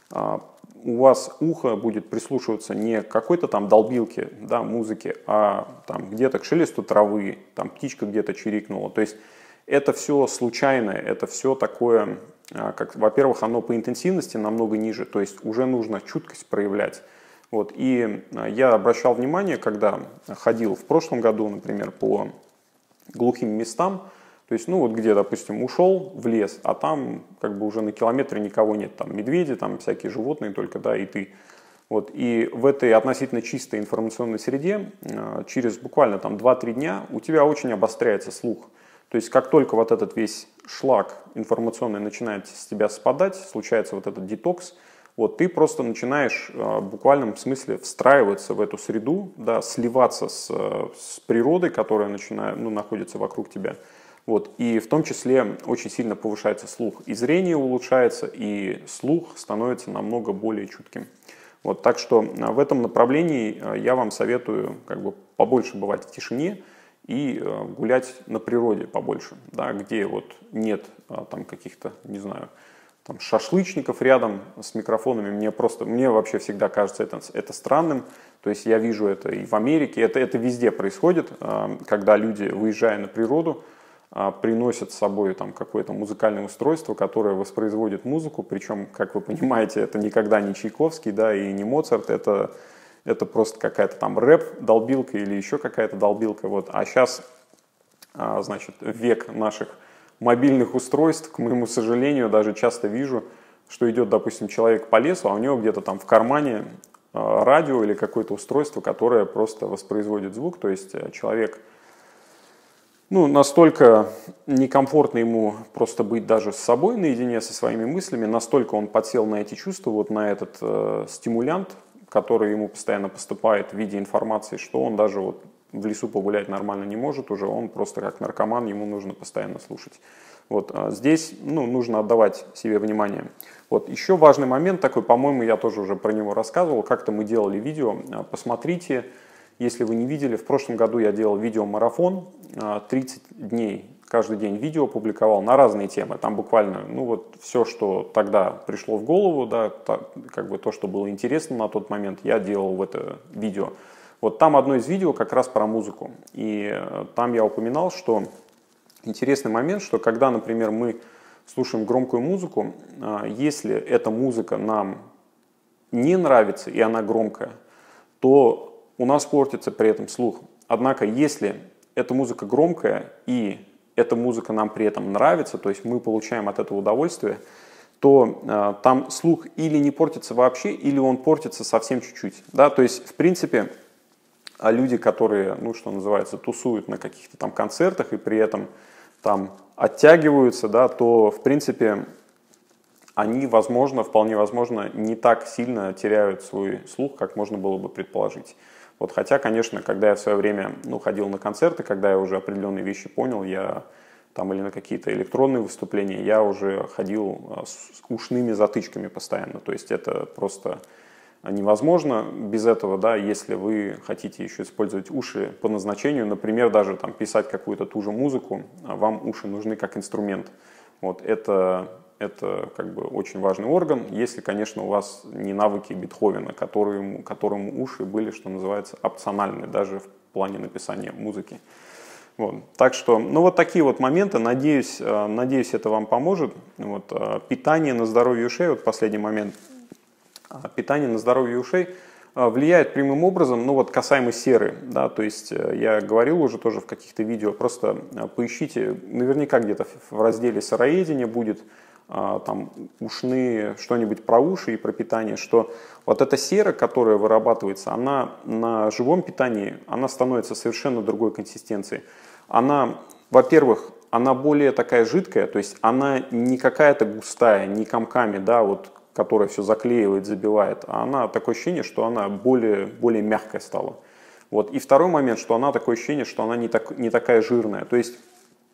у вас ухо будет прислушиваться не к какой-то там долбилке, да, музыки, а там где-то к шелесту травы, там птичка где-то чирикнула. То есть это все случайное, это все такое, как, во-первых, оно по интенсивности намного ниже, то есть уже нужно чуткость проявлять. Вот. И я обращал внимание, когда ходил в прошлом году, например, по глухим местам, то есть, ну вот где, допустим, ушел в лес, а там как бы уже на километре никого нет, там медведи, там всякие животные только, да, и ты. Вот. И в этой относительно чистой информационной среде через буквально там два-три дня у тебя очень обостряется слух. То есть как только вот этот весь шлак информационный начинает с тебя спадать, случается вот этот детокс, вот, ты просто начинаешь в буквальном смысле встраиваться в эту среду, да, сливаться с, с природой, которая начинает, ну, находится вокруг тебя. Вот, и в том числе очень сильно повышается слух. И зрение улучшается, и слух становится намного более чутким. Вот, так что в этом направлении я вам советую как бы побольше бывать в тишине и гулять на природе побольше, да, где вот нет там каких-то, не знаю, там шашлычников рядом с микрофонами. Мне просто, мне вообще всегда кажется это, это странным. То есть я вижу это и в Америке, это, это везде происходит, когда люди, выезжая на природу, приносят с собой там какое-то музыкальное устройство, которое воспроизводит музыку, причем, как вы понимаете, это никогда не Чайковский, да, и не Моцарт, это, это просто какая-то там рэп-долбилка или еще какая-то долбилка. Вот. А сейчас, значит, век наших мобильных устройств, к моему сожалению, даже часто вижу, что идет, допустим, человек по лесу, а у него где-то там в кармане радио или какое-то устройство, которое просто воспроизводит звук, то есть человек ну, настолько некомфортно ему просто быть даже с собой наедине со своими мыслями, настолько он подсел на эти чувства, вот на этот э, стимулянт, который ему постоянно поступает в виде информации, что он даже вот в лесу погулять нормально не может уже, он просто как наркоман, ему нужно постоянно слушать. Вот а здесь, ну, нужно отдавать себе внимание. Вот еще важный момент такой, по-моему, я тоже уже про него рассказывал, как-то мы делали видео, посмотрите. Если вы не видели, в прошлом году я делал видеомарафон, тридцать дней, каждый день видео публиковал на разные темы. Там буквально, ну вот все, что тогда пришло в голову, да, та, как бы то, что было интересно на тот момент, я делал в это видео. Вот там одно из видео как раз про музыку. И там я упоминал, что интересный момент, что когда, например, мы слушаем громкую музыку, если эта музыка нам не нравится и она громкая, то у нас портится при этом слух. Однако, если эта музыка громкая и эта музыка нам при этом нравится, то есть мы получаем от этого удовольствие, то э, там слух или не портится вообще, или он портится совсем чуть-чуть. Да? То есть, в принципе, люди, которые, ну, что называется, тусуют на каких-то там концертах и при этом там оттягиваются, да, то, в принципе, они, возможно, вполне возможно, не так сильно теряют свой слух, как можно было бы предположить. Вот, хотя, конечно, когда я в свое время, ну, ходил на концерты, когда я уже определенные вещи понял, я там или на какие-то электронные выступления, я уже ходил с ушными затычками постоянно. То есть это просто невозможно без этого, да, если вы хотите еще использовать уши по назначению, например, даже там писать какую-то ту же музыку, вам уши нужны как инструмент. Вот это... Это как бы очень важный орган, если, конечно, у вас не навыки Бетховена, которым, которому уши были, что называется, опциональны даже в плане написания музыки. Вот. Так что, ну вот такие вот моменты, надеюсь, надеюсь, это вам поможет. Вот. Питание на здоровье ушей, вот последний момент. Питание на здоровье ушей влияет прямым образом, ну вот касаемо серы, да, то есть я говорил уже тоже в каких-то видео, просто поищите, наверняка где-то в разделе сыроедения будет там ушные, что-нибудь про уши и про питание, что вот эта сера, которая вырабатывается, она на живом питании, она становится совершенно другой консистенции. Она, во-первых, она более такая жидкая, то есть она не какая-то густая, не комками, да, вот, которая все заклеивает, забивает, а она такое ощущение, что она более, более мягкая стала. Вот. И второй момент, что она такое ощущение, что она не, так, не такая жирная. То есть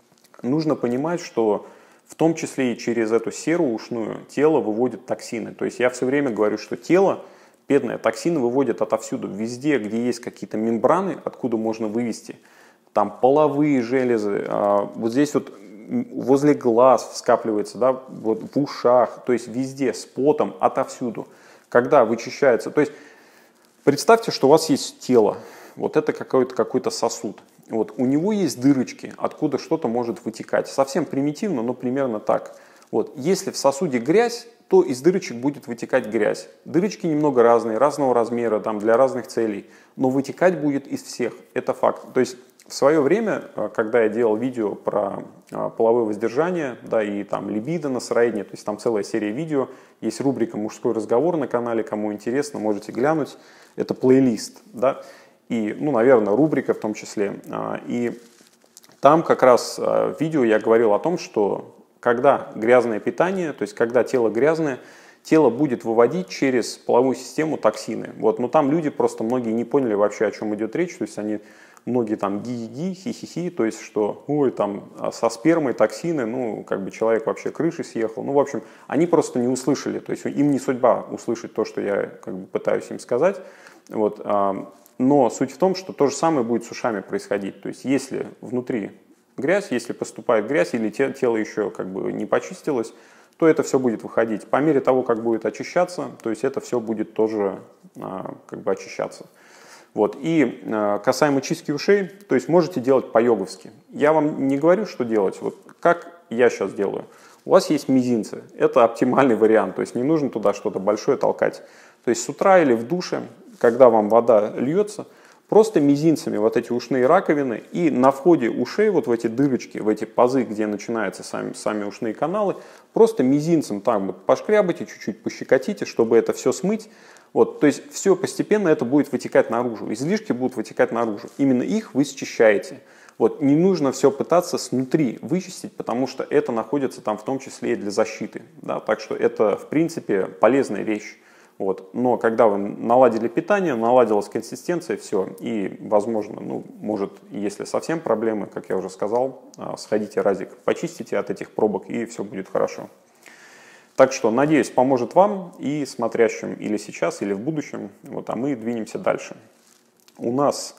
нужно понимать, что в том числе и через эту серу ушную тело выводит токсины. То есть я все время говорю, что тело, бедное, токсины выводит отовсюду. Везде, где есть какие-то мембраны, откуда можно вывести. Там половые железы, вот здесь вот возле глаз скапливается, да, вот в ушах. То есть везде, с потом, отовсюду. Когда вычищается. То есть представьте, что у вас есть тело. Вот это какой-то какой-то сосуд. Вот, у него есть дырочки, откуда что-то может вытекать. Совсем примитивно, но примерно так. Вот, если в сосуде грязь, то из дырочек будет вытекать грязь. Дырочки немного разные, разного размера, там, для разных целей. Но вытекать будет из всех. Это факт. То есть в свое время, когда я делал видео про половое воздержание, да, и там либидо на сыроедении, то есть там целая серия видео, есть рубрика «Мужской разговор» на канале, кому интересно, можете глянуть. Это плейлист, да. И, ну, наверное, рубрика в том числе. И там как раз в видео я говорил о том, что когда грязное питание, то есть когда тело грязное, тело будет выводить через половую систему токсины. Вот, но там люди просто многие не поняли вообще, о чем идет речь. То есть они, многие там ги-ги, хи-хи-хи, то есть что, ой, там со спермой токсины, ну, как бы человек вообще крышей съехал. Ну, в общем, они просто не услышали. То есть им не судьба услышать то, что я как бы пытаюсь им сказать. Вот. Но суть в том, что то же самое будет с ушами происходить. То есть если внутри грязь, если поступает грязь или тело еще как бы не почистилось, то это все будет выходить. По мере того, как будет очищаться, то есть это все будет тоже как бы очищаться. Вот. И касаемо чистки ушей, то есть можете делать по-йоговски. Я вам не говорю, что делать, вот как я сейчас делаю. У вас есть мизинцы, это оптимальный вариант, то есть не нужно туда что-то большое толкать. То есть с утра или в душе, когда вам вода льется, просто мизинцами вот эти ушные раковины и на входе ушей, вот в эти дырочки, в эти пазы, где начинаются сами, сами ушные каналы, просто мизинцем там вот пошкрябайте, чуть-чуть пощекотите, чтобы это все смыть. Вот, то есть все постепенно это будет вытекать наружу, излишки будут вытекать наружу. Именно их вы счищаете. Вот, не нужно все пытаться снутри вычистить, потому что это находится там в том числе и для защиты. Да? Так что это, в принципе, полезная вещь. Вот. Но когда вы наладили питание, наладилась консистенция, все. И, возможно, ну, может, если совсем проблемы, как я уже сказал, сходите разик, почистите от этих пробок, и все будет хорошо. Так что, надеюсь, поможет вам и смотрящим или сейчас, или в будущем. Вот, а мы двинемся дальше. У нас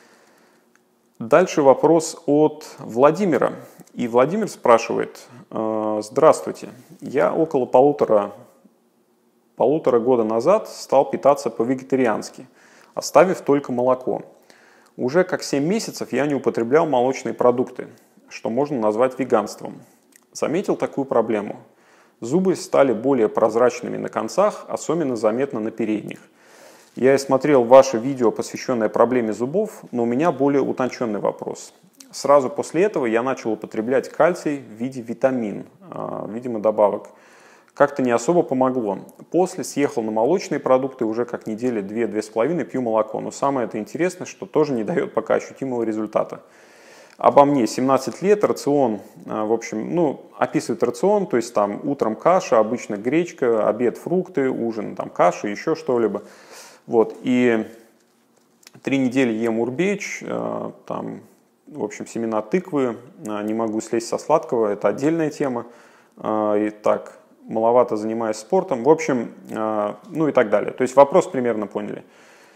дальше вопрос от Владимира. И Владимир спрашивает: здравствуйте, я около полутора, полутора года назад стал питаться по-вегетариански, оставив только молоко. Уже как семь месяцев я не употреблял молочные продукты, что можно назвать веганством. Заметил такую проблему. Зубы стали более прозрачными на концах, особенно заметно на передних. Я и смотрел ваше видео, посвященное проблеме зубов, но у меня более утонченный вопрос. Сразу после этого я начал употреблять кальций в виде витамин, видимо, добавок. Как-то не особо помогло. После съехал на молочные продукты, уже как недели две-две с половиной пью молоко. Но самое это интересное, что тоже не дает пока ощутимого результата. Обо мне: семнадцать лет, рацион, в общем, ну, описывает рацион, то есть там утром каша, обычно гречка, обед фрукты, ужин там каша, еще что-либо. Вот, и три недели ем урбеч, там, в общем, семена тыквы, не могу слезть со сладкого, это отдельная тема. И так, маловато занимаюсь спортом, в общем, ну и так далее. То есть вопрос примерно поняли.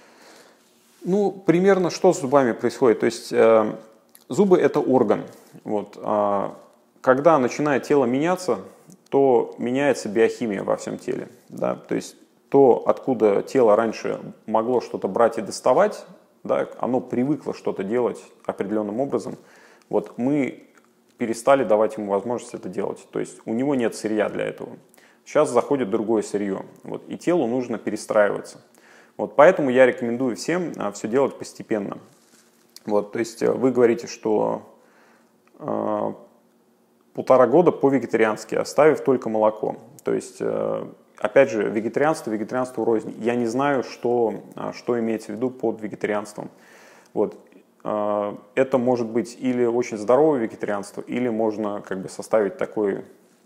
Ну, примерно что с зубами происходит? То есть зубы – это орган. Вот. Когда начинает тело меняться, то меняется биохимия во всем теле. Да? То есть то, откуда тело раньше могло что-то брать и доставать, да, оно привыкло что-то делать определенным образом. Вот мы перестали давать ему возможность это делать. То есть у него нет сырья для этого. Сейчас заходит другое сырье. Вот, и телу нужно перестраиваться. Вот, поэтому я рекомендую всем все делать постепенно. Вот, то есть вы говорите, что э, полтора года по-вегетариански, оставив только молоко. То есть, э, опять же, вегетарианство, вегетарианство рознь. Я не знаю, что, что имеется в виду под вегетарианством. Вот, э, это может быть или очень здоровое вегетарианство, или можно как бы составить такой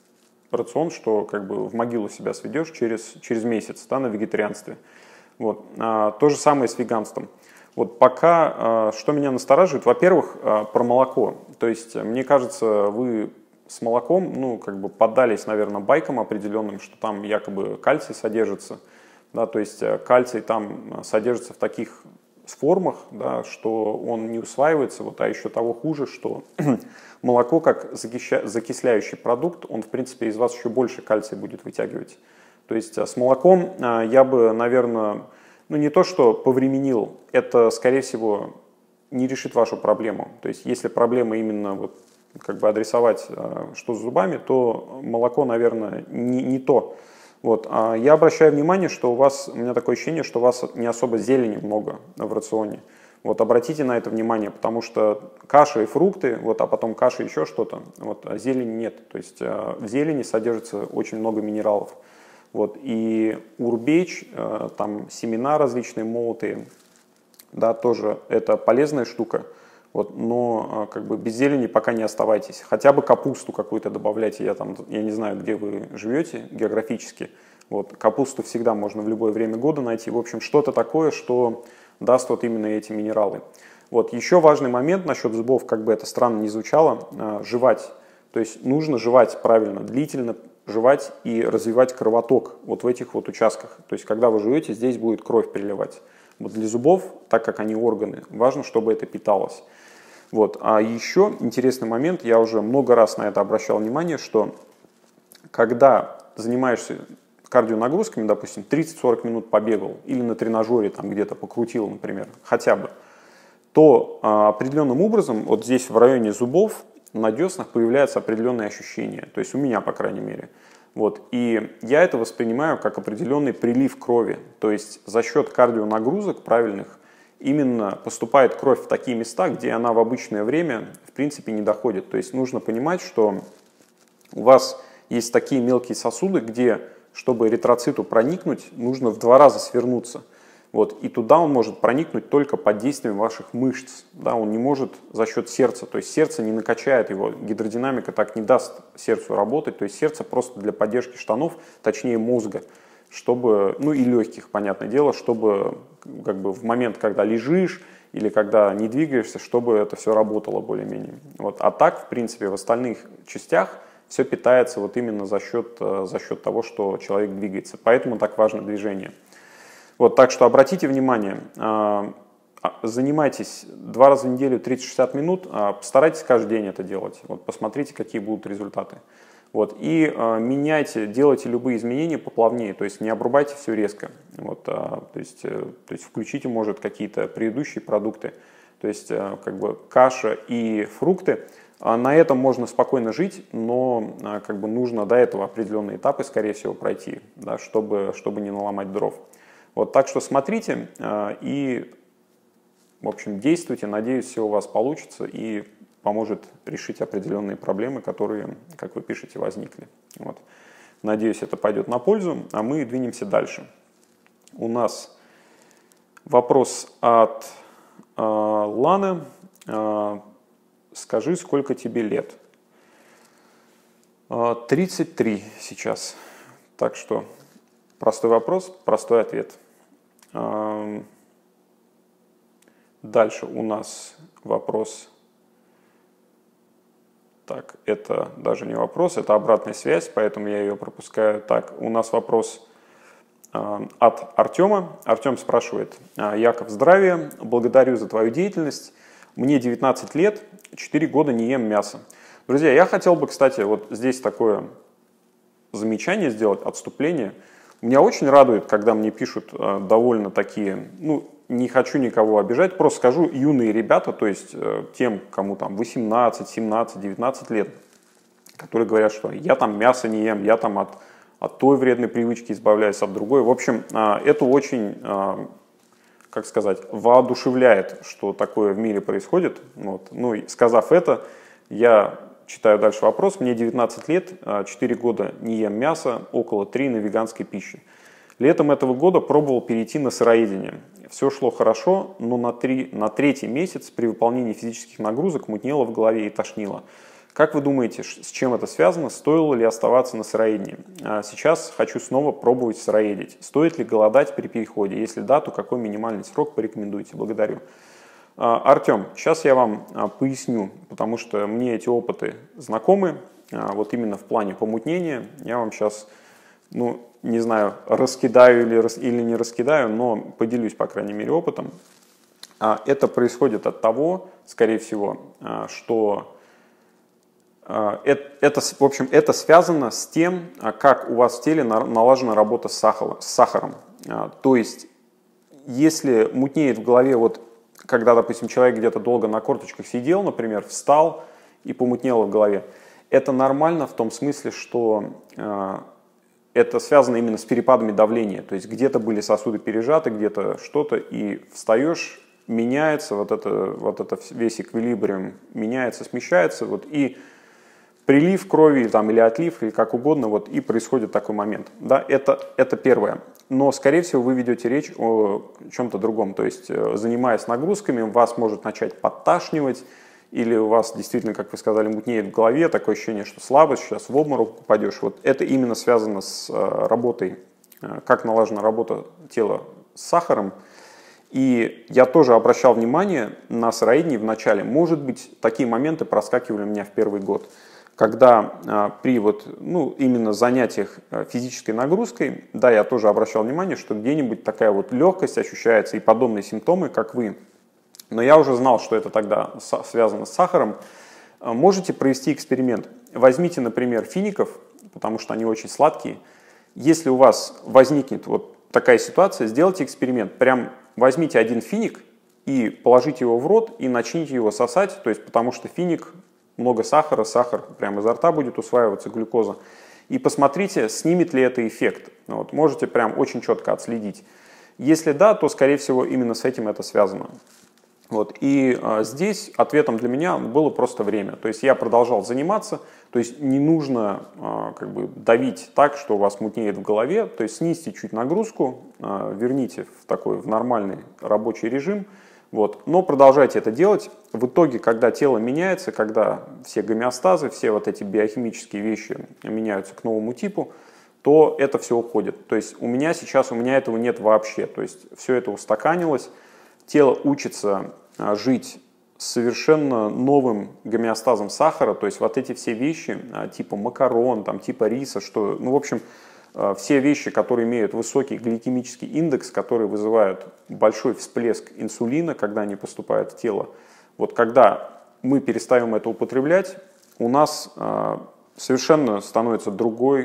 рацион, что как бы в могилу себя сведешь через, через месяц, да, на вегетарианстве. Вот. А, то же самое с веганством. Вот пока, что меня настораживает, во-первых, про молоко. То есть, мне кажется, вы с молоком, ну, как бы поддались, наверное, байкам определенным, что там якобы кальций содержится. Да, то есть, кальций там содержится в таких формах, да, что он не усваивается. Вот, а еще того хуже, что молоко, как закисляющий продукт, он, в принципе, из вас еще больше кальция будет вытягивать. То есть, с молоком я бы, наверное... Ну, не то, что повременил, это, скорее всего, не решит вашу проблему. То есть, если проблема именно вот, как бы адресовать, что с зубами, то молоко, наверное, не, не то. Вот. А я обращаю внимание, что у вас, у меня такое ощущение, что у вас не особо зелени много в рационе. Вот, обратите на это внимание, потому что каша и фрукты, вот, а потом каша и еще что-то, вот, а зелени нет. То есть, в зелени содержится очень много минералов. Вот, и урбеч, там семена различные молотые, да, тоже это полезная штука, вот, но как бы без зелени пока не оставайтесь. Хотя бы капусту какую-то добавляйте, я, там, я не знаю, где вы живете географически, вот, капусту всегда можно в любое время года найти. В общем, что-то такое, что даст вот именно эти минералы. Вот, еще важный момент насчет зубов, как бы это странно ни звучало, жевать. То есть нужно жевать правильно, длительно жевать и развивать кровоток вот в этих вот участках. То есть, когда вы жуете, здесь будет кровь переливать. Вот для зубов, так как они органы, важно, чтобы это питалось. Вот. А еще интересный момент, я уже много раз на это обращал внимание, что когда занимаешься кардионагрузками, допустим, тридцать-сорок минут побегал или на тренажере там где-то покрутил, например, хотя бы, то а, определенным образом вот здесь в районе зубов на деснах появляются определенные ощущения, то есть у меня, по крайней мере. Вот. И я это воспринимаю как определенный прилив крови, то есть за счет кардионагрузок правильных именно поступает кровь в такие места, где она в обычное время в принципе не доходит. То есть нужно понимать, что у вас есть такие мелкие сосуды, где, чтобы эритроциту проникнуть, нужно в два раза свернуться. Вот, и туда он может проникнуть только под действием ваших мышц. Да, он не может за счет сердца. То есть сердце не накачает его, гидродинамика так не даст сердцу работать. То есть сердце просто для поддержки штанов, точнее мозга, чтобы, ну и легких, понятное дело, чтобы как бы в момент, когда лежишь или когда не двигаешься, чтобы это все работало более-менее. Вот. А так, в принципе, в остальных частях все питается вот именно за счет, за счет того, что человек двигается. Поэтому так важно движение. Вот, так что обратите внимание, занимайтесь два раза в неделю тридцать-шестьдесят минут, постарайтесь каждый день это делать. Вот, посмотрите, какие будут результаты. Вот, и меняйте, делайте любые изменения поплавнее, то есть не обрубайте все резко. Вот, то есть, то есть включите, может, какие-то предыдущие продукты, то есть как бы каша и фрукты. На этом можно спокойно жить, но как бы нужно до этого определенные этапы, скорее всего, пройти, да, чтобы, чтобы не наломать дров. Вот, так что смотрите и, в общем, действуйте. Надеюсь, все у вас получится и поможет решить определенные проблемы, которые, как вы пишете, возникли. Вот. Надеюсь, это пойдет на пользу, а мы двинемся дальше. У нас вопрос от э, Ланы. Э, скажи, сколько тебе лет? Э, тридцать три сейчас. Так что простой вопрос, простой ответ. Э, дальше у нас вопрос. Так, это даже не вопрос, это обратная связь, поэтому я ее пропускаю. Так, у нас вопрос э, от Артема. Артем спрашивает: Яков, здравия, благодарю за твою деятельность. Мне девятнадцать лет, четыре года не ем мясо. Друзья, я хотел бы, кстати, вот здесь такое замечание сделать, отступление. Меня очень радует, когда мне пишут э, довольно такие, ну, не хочу никого обижать, просто скажу, юные ребята, то есть э, тем, кому там восемнадцать, семнадцать, девятнадцать лет, которые говорят, что я там мясо не ем, я там от, от той вредной привычки избавляюсь, от другой. В общем, э, это очень, э, как сказать, воодушевляет, что такое в мире происходит. Вот. Ну и сказав это, я читаю дальше вопрос. Мне девятнадцать лет, четыре года не ем мясо, около три на веганской пище. Летом этого года пробовал перейти на сыроедение. Все шло хорошо, но на, три, на третий месяц при выполнении физических нагрузок мутнело в голове и тошнило. Как вы думаете, с чем это связано? Стоило ли оставаться на сыроедении? Сейчас хочу снова пробовать сыроедить. Стоит ли голодать при переходе? Если да, то какой минимальный срок порекомендуете? Благодарю. Артем, сейчас я вам поясню, потому что мне эти опыты знакомы. Вот именно в плане помутнения я вам сейчас, ну, не знаю, раскидаю или, или не раскидаю, но поделюсь, по крайней мере, опытом. Это происходит от того, скорее всего, что это, в общем, это связано с тем, как у вас в теле налажена работа с сахаром. То есть, если мутнеет в голове, вот когда, допустим, человек где-то долго на корточках сидел, например, встал и помутнело в голове, это нормально в том смысле, что это связано именно с перепадами давления. То есть где-то были сосуды пережаты, где-то что-то, и встаешь, меняется вот это, вот это весь эквилибриум, меняется, смещается, вот, и прилив крови там, или отлив, или как угодно, вот, и происходит такой момент. Да, это, это первое. Но, скорее всего, вы ведете речь о чем-то другом. То есть, занимаясь нагрузками, вас может начать подташнивать, или у вас действительно, как вы сказали, мутнеет в голове, такое ощущение, что слабость, сейчас в обморок упадешь. Вот это именно связано с работой, как налажена работа тела с сахаром. И я тоже обращал внимание на сыроедении в начале. Может быть, такие моменты проскакивали у меня в первый год, когда при вот, ну, именно занятиях физической нагрузкой, да, я тоже обращал внимание, что где-нибудь такая вот легкость ощущается и подобные симптомы, как вы. Но я уже знал, что это тогда связано с сахаром. Можете провести эксперимент. Возьмите, например, фиников, потому что они очень сладкие. Если у вас возникнет вот такая ситуация, сделайте эксперимент. Прям возьмите один финик и положите его в рот и начните его сосать, то есть потому что финик, много сахара, сахар прямо изо рта будет усваиваться, глюкоза. И посмотрите, снимет ли это эффект. Вот, можете прям очень четко отследить. Если да, то, скорее всего, именно с этим это связано. Вот. И а, здесь ответом для меня было просто время. То есть я продолжал заниматься, то есть не нужно а, как бы давить так, что у вас мутнеет в голове, то есть снизьте чуть нагрузку, а, верните в такой в нормальный рабочий режим, вот. Но продолжайте это делать. В итоге, когда тело меняется, когда все гомеостазы, все вот эти биохимические вещи меняются к новому типу, то это все уходит. То есть у меня сейчас, у меня этого нет вообще, то есть все это устаканилось, тело учится жить с совершенно новым гомеостазом сахара, то есть вот эти все вещи типа макарон, там, типа риса, что, ну, в общем, все вещи, которые имеют высокий гликемический индекс, которые вызывают большой всплеск инсулина, когда они поступают в тело, вот когда мы перестаем это употреблять, у нас совершенно становится другой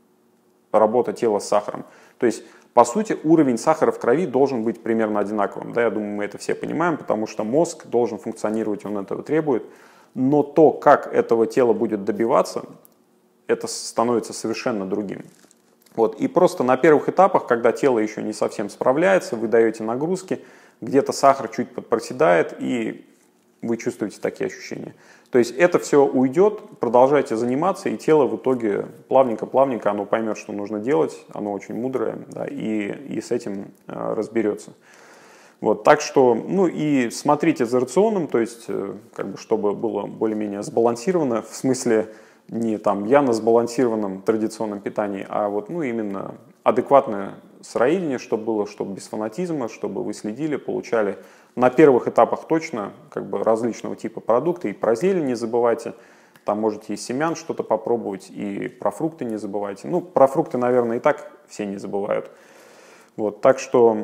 работа тела с сахаром. То есть, по сути, уровень сахара в крови должен быть примерно одинаковым. Да, я думаю, мы это все понимаем, потому что мозг должен функционировать, он этого требует. Но то, как этого тела будет добиваться, это становится совершенно другим. Вот. И просто на первых этапах, когда тело еще не совсем справляется, вы даете нагрузки, где-то сахар чуть подпроседает, и вы чувствуете такие ощущения. То есть это все уйдет, продолжайте заниматься, и тело в итоге плавненько-плавненько оно поймет, что нужно делать, оно очень мудрое, да, и, и с этим э, разберется. Вот, так что, ну и смотрите за рационом, то есть, э, как бы, чтобы было более-менее сбалансировано, в смысле не там я на сбалансированном традиционном питании, а вот, ну, именно адекватное сыроедение, чтобы было, чтобы без фанатизма, чтобы вы следили, получали на первых этапах точно как бы различного типа продукты. И про зелень не забывайте, там можете из семян что-то попробовать, и про фрукты не забывайте. Ну, про фрукты, наверное, и так все не забывают. Вот, так что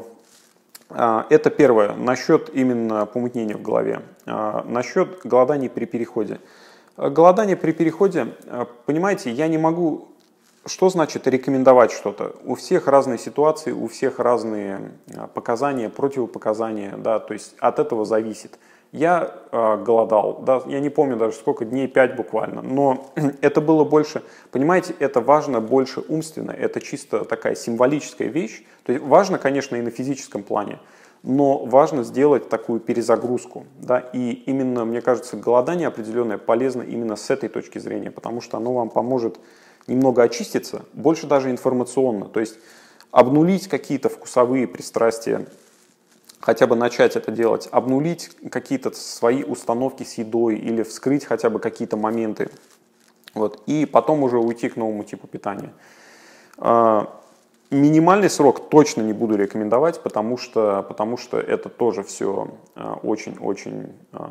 а, это первое. Насчет именно помутнения в голове. А, насчет голодания при переходе. Голодание при переходе, понимаете, я не могу... Что значит рекомендовать что-то? У всех разные ситуации, у всех разные показания, противопоказания, да, то есть от этого зависит. Я э, голодал, да, я не помню даже сколько, дней пять буквально, но это было больше, понимаете, это важно больше умственно, это чисто такая символическая вещь. То есть важно, конечно, и на физическом плане, но важно сделать такую перезагрузку, да, и именно, мне кажется, голодание определенное полезно именно с этой точки зрения, потому что оно вам поможет немного очиститься, больше даже информационно, то есть обнулить какие-то вкусовые пристрастия, хотя бы начать это делать, обнулить какие-то свои установки с едой или вскрыть хотя бы какие-то моменты, вот, и потом уже уйти к новому типу питания. Минимальный срок точно не буду рекомендовать, потому что, потому что это тоже все очень-очень...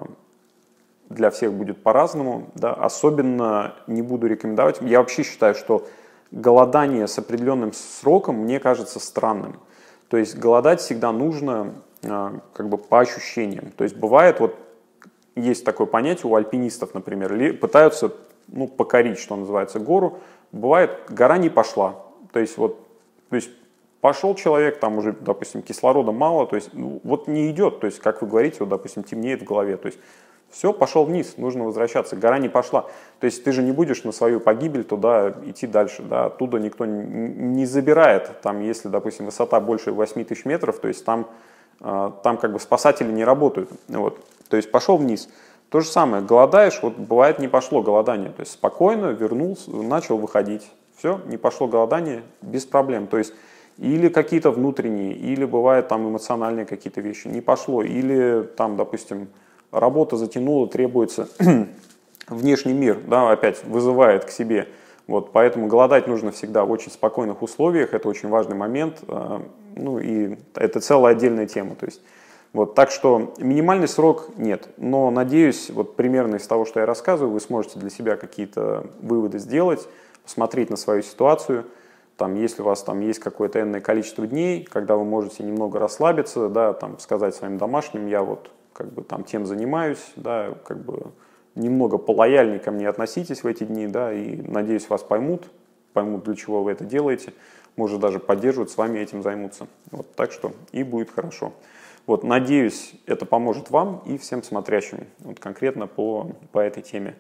для всех будет по-разному, да, особенно не буду рекомендовать. Я вообще считаю, что голодание с определенным сроком мне кажется странным. То есть голодать всегда нужно э, как бы по ощущениям. То есть бывает, вот есть такое понятие у альпинистов, например, пытаются, ну, покорить, что называется, гору. Бывает, гора не пошла. То есть вот, то есть пошел человек, там уже, допустим, кислорода мало, то есть ну, вот не идет, то есть, как вы говорите, вот, допустим, темнеет в голове, то есть все, пошел вниз, нужно возвращаться, гора не пошла. То есть ты же не будешь на свою погибель туда идти дальше, да, оттуда никто не забирает, там, если, допустим, высота больше восьми тысяч метров, то есть там, там как бы спасатели не работают, вот, то есть пошел вниз. То же самое, голодаешь, вот бывает не пошло голодание, то есть спокойно вернулся, начал выходить, все, не пошло голодание, без проблем, то есть или какие-то внутренние, или бывает там эмоциональные какие-то вещи, не пошло, или там, допустим, работа затянула, требуется внешний мир, да, опять вызывает к себе. Вот, поэтому голодать нужно всегда в очень спокойных условиях, это очень важный момент, ну и это целая отдельная тема. То есть, вот, так что минимальный срок нет, но надеюсь, вот примерно из того, что я рассказываю, вы сможете для себя какие-то выводы сделать, посмотреть на свою ситуацию. Там, если у вас там есть какое-то энное количество дней, когда вы можете немного расслабиться, да, там, сказать своим домашним, я вот как бы там тем занимаюсь, да, как бы немного полояльнее ко мне относитесь в эти дни, да, и надеюсь, вас поймут, поймут, для чего вы это делаете, может даже поддерживают, с вами этим займутся. Вот, так что и будет хорошо. Вот, надеюсь, это поможет вам и всем смотрящим, вот конкретно по, по этой теме.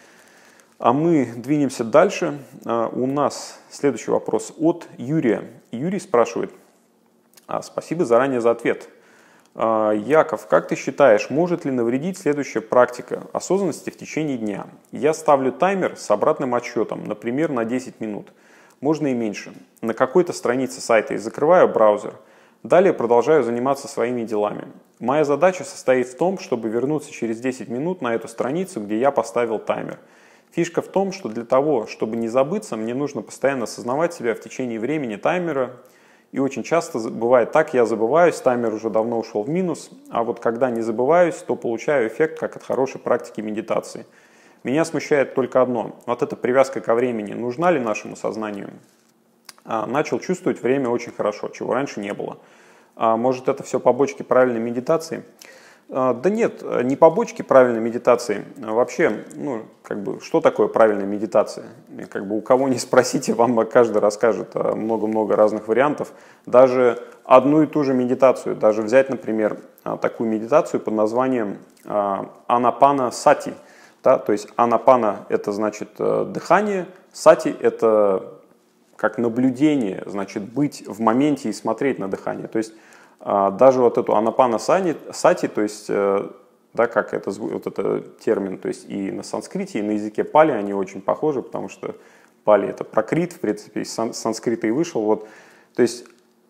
А мы двинемся дальше. А, у нас следующий вопрос от Юрия. Юрий спрашивает, а, спасибо заранее за ответ. Яков, как ты считаешь, может ли навредить следующая практика осознанности в течение дня? Я ставлю таймер с обратным отсчетом, например, на десять минут. Можно и меньше. На какой-то странице сайта и закрываю браузер. Далее продолжаю заниматься своими делами. Моя задача состоит в том, чтобы вернуться через десять минут на эту страницу, где я поставил таймер. Фишка в том, что для того, чтобы не забыться, мне нужно постоянно осознавать себя в течение времени таймера. И очень часто бывает так, я забываюсь, таймер уже давно ушел в минус, а вот когда не забываюсь, то получаю эффект, как от хорошей практики медитации. Меня смущает только одно, вот эта привязка ко времени, нужна ли нашему сознанию? А, начал чувствовать время очень хорошо, чего раньше не было. А, может, это все побочки правильной медитации? А, да нет, не побочки правильной медитации. А вообще, ну, как бы, что такое правильная медитация? И, как бы, у кого не спросите, вам каждый расскажет много-много разных вариантов. Даже одну и ту же медитацию, даже взять, например, такую медитацию под названием Анапана-сати. Да, то есть анапана – это значит дыхание, сати – это как наблюдение, значит быть в моменте и смотреть на дыхание. То есть даже вот эту анапана-сати, то есть, да, как это, вот это термин, то есть и на санскрите, и на языке пали они очень похожи, потому что пали – это пракрит, в принципе, из санскрита и вышел. Вот, то есть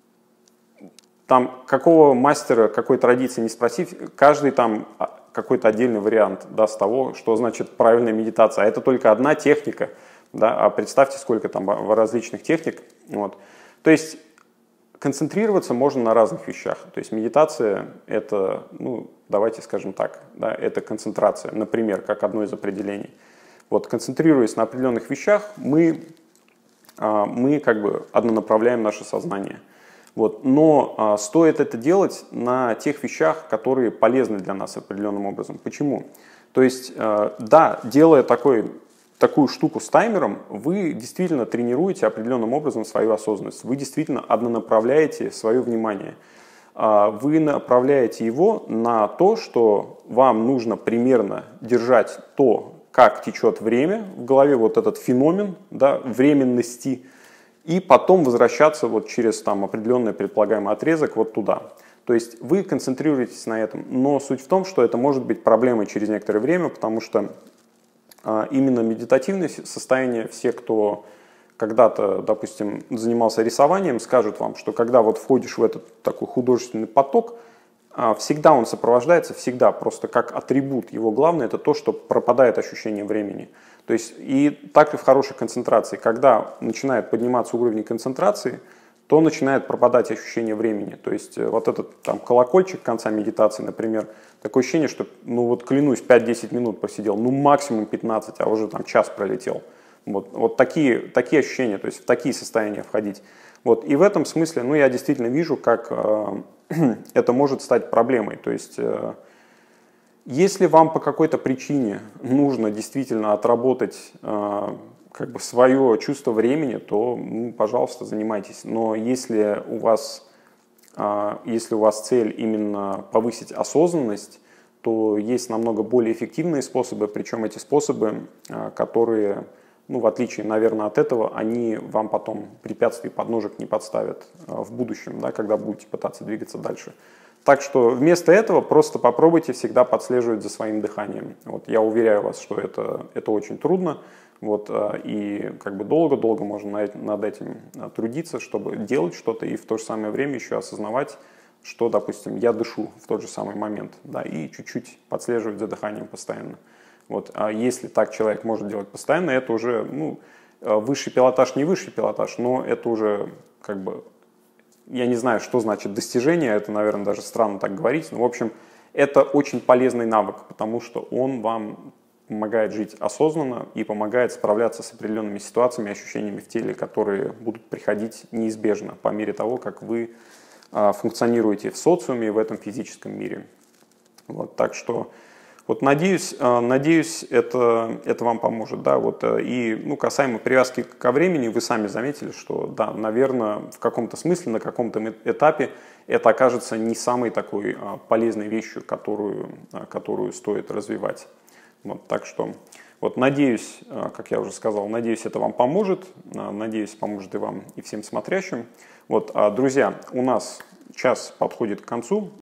там какого мастера, какой традиции не спросив, каждый там какой-то отдельный вариант даст того, что значит правильная медитация. А это только одна техника, да, а представьте, сколько там различных техник. Вот. То есть концентрироваться можно на разных вещах. То есть медитация – это, ну, давайте скажем так, да, это концентрация, например, как одно из определений. Вот, концентрируясь на определенных вещах, мы, мы как бы однонаправляем наше сознание. Вот. Но а, стоит это делать на тех вещах, которые полезны для нас определенным образом. Почему? То есть, а, да, делая такой, такую штуку с таймером, вы действительно тренируете определенным образом свою осознанность. Вы действительно однонаправляете свое внимание. А, вы направляете его на то, что вам нужно примерно держать то, как течет время в голове, вот этот феномен, да, временности, и потом возвращаться вот через там определенный предполагаемый отрезок вот туда. То есть вы концентрируетесь на этом, но суть в том, что это может быть проблемой через некоторое время, потому что а, именно медитативное состояние, все, кто когда-то, допустим, занимался рисованием, скажут вам, что когда вот входишь в этот такой художественный поток, а, всегда он сопровождается, всегда просто как атрибут его главное, это то, что пропадает ощущение времени. То есть и так и в хорошей концентрации. Когда начинает подниматься уровень концентрации, то начинает пропадать ощущение времени. То есть вот этот там колокольчик конца медитации, например, такое ощущение, что, ну вот клянусь, пять-десять минут посидел, ну максимум пятнадцать, а уже там час пролетел. Вот, вот такие, такие ощущения, то есть в такие состояния входить. Вот, и в этом смысле, ну я действительно вижу, как э, это может стать проблемой. То есть э, если вам по какой-то причине нужно действительно отработать э, как бы свое чувство времени, то, ну, пожалуйста, занимайтесь. Но если у вас, э, если у вас цель именно повысить осознанность, то есть намного более эффективные способы, причем эти способы, э, которые, ну, в отличие, наверное, от этого, они вам потом препятствий, подножек не подставят э, в будущем, да, когда будете пытаться двигаться дальше. Так что вместо этого просто попробуйте всегда подслеживать за своим дыханием. Вот, я уверяю вас, что это, это очень трудно. Вот, и как бы долго-долго можно над этим трудиться, чтобы делать что-то и в то же самое время еще осознавать, что, допустим, я дышу в тот же самый момент, да, и чуть-чуть подслеживать за дыханием постоянно. Вот, а если так человек может делать постоянно, это уже, ну, высший пилотаж, не высший пилотаж, но это уже как бы... Я не знаю, что значит достижение, это, наверное, даже странно так говорить, но, в общем, это очень полезный навык, потому что он вам помогает жить осознанно и помогает справляться с определенными ситуациями, ощущениями в теле, которые будут приходить неизбежно по мере того, как вы а, функционируете в социуме, в этом физическом мире. Вот, так что... Вот надеюсь, надеюсь это, это вам поможет. Да? Вот, и ну, касаемо привязки ко времени, вы сами заметили, что, да, наверное, в каком-то смысле, на каком-то этапе это окажется не самой такой полезной вещью, которую, которую стоит развивать. Вот, так что, вот, надеюсь, как я уже сказал, надеюсь, это вам поможет. Надеюсь, поможет и вам, и всем смотрящим. Вот, друзья, у нас час подходит к концу.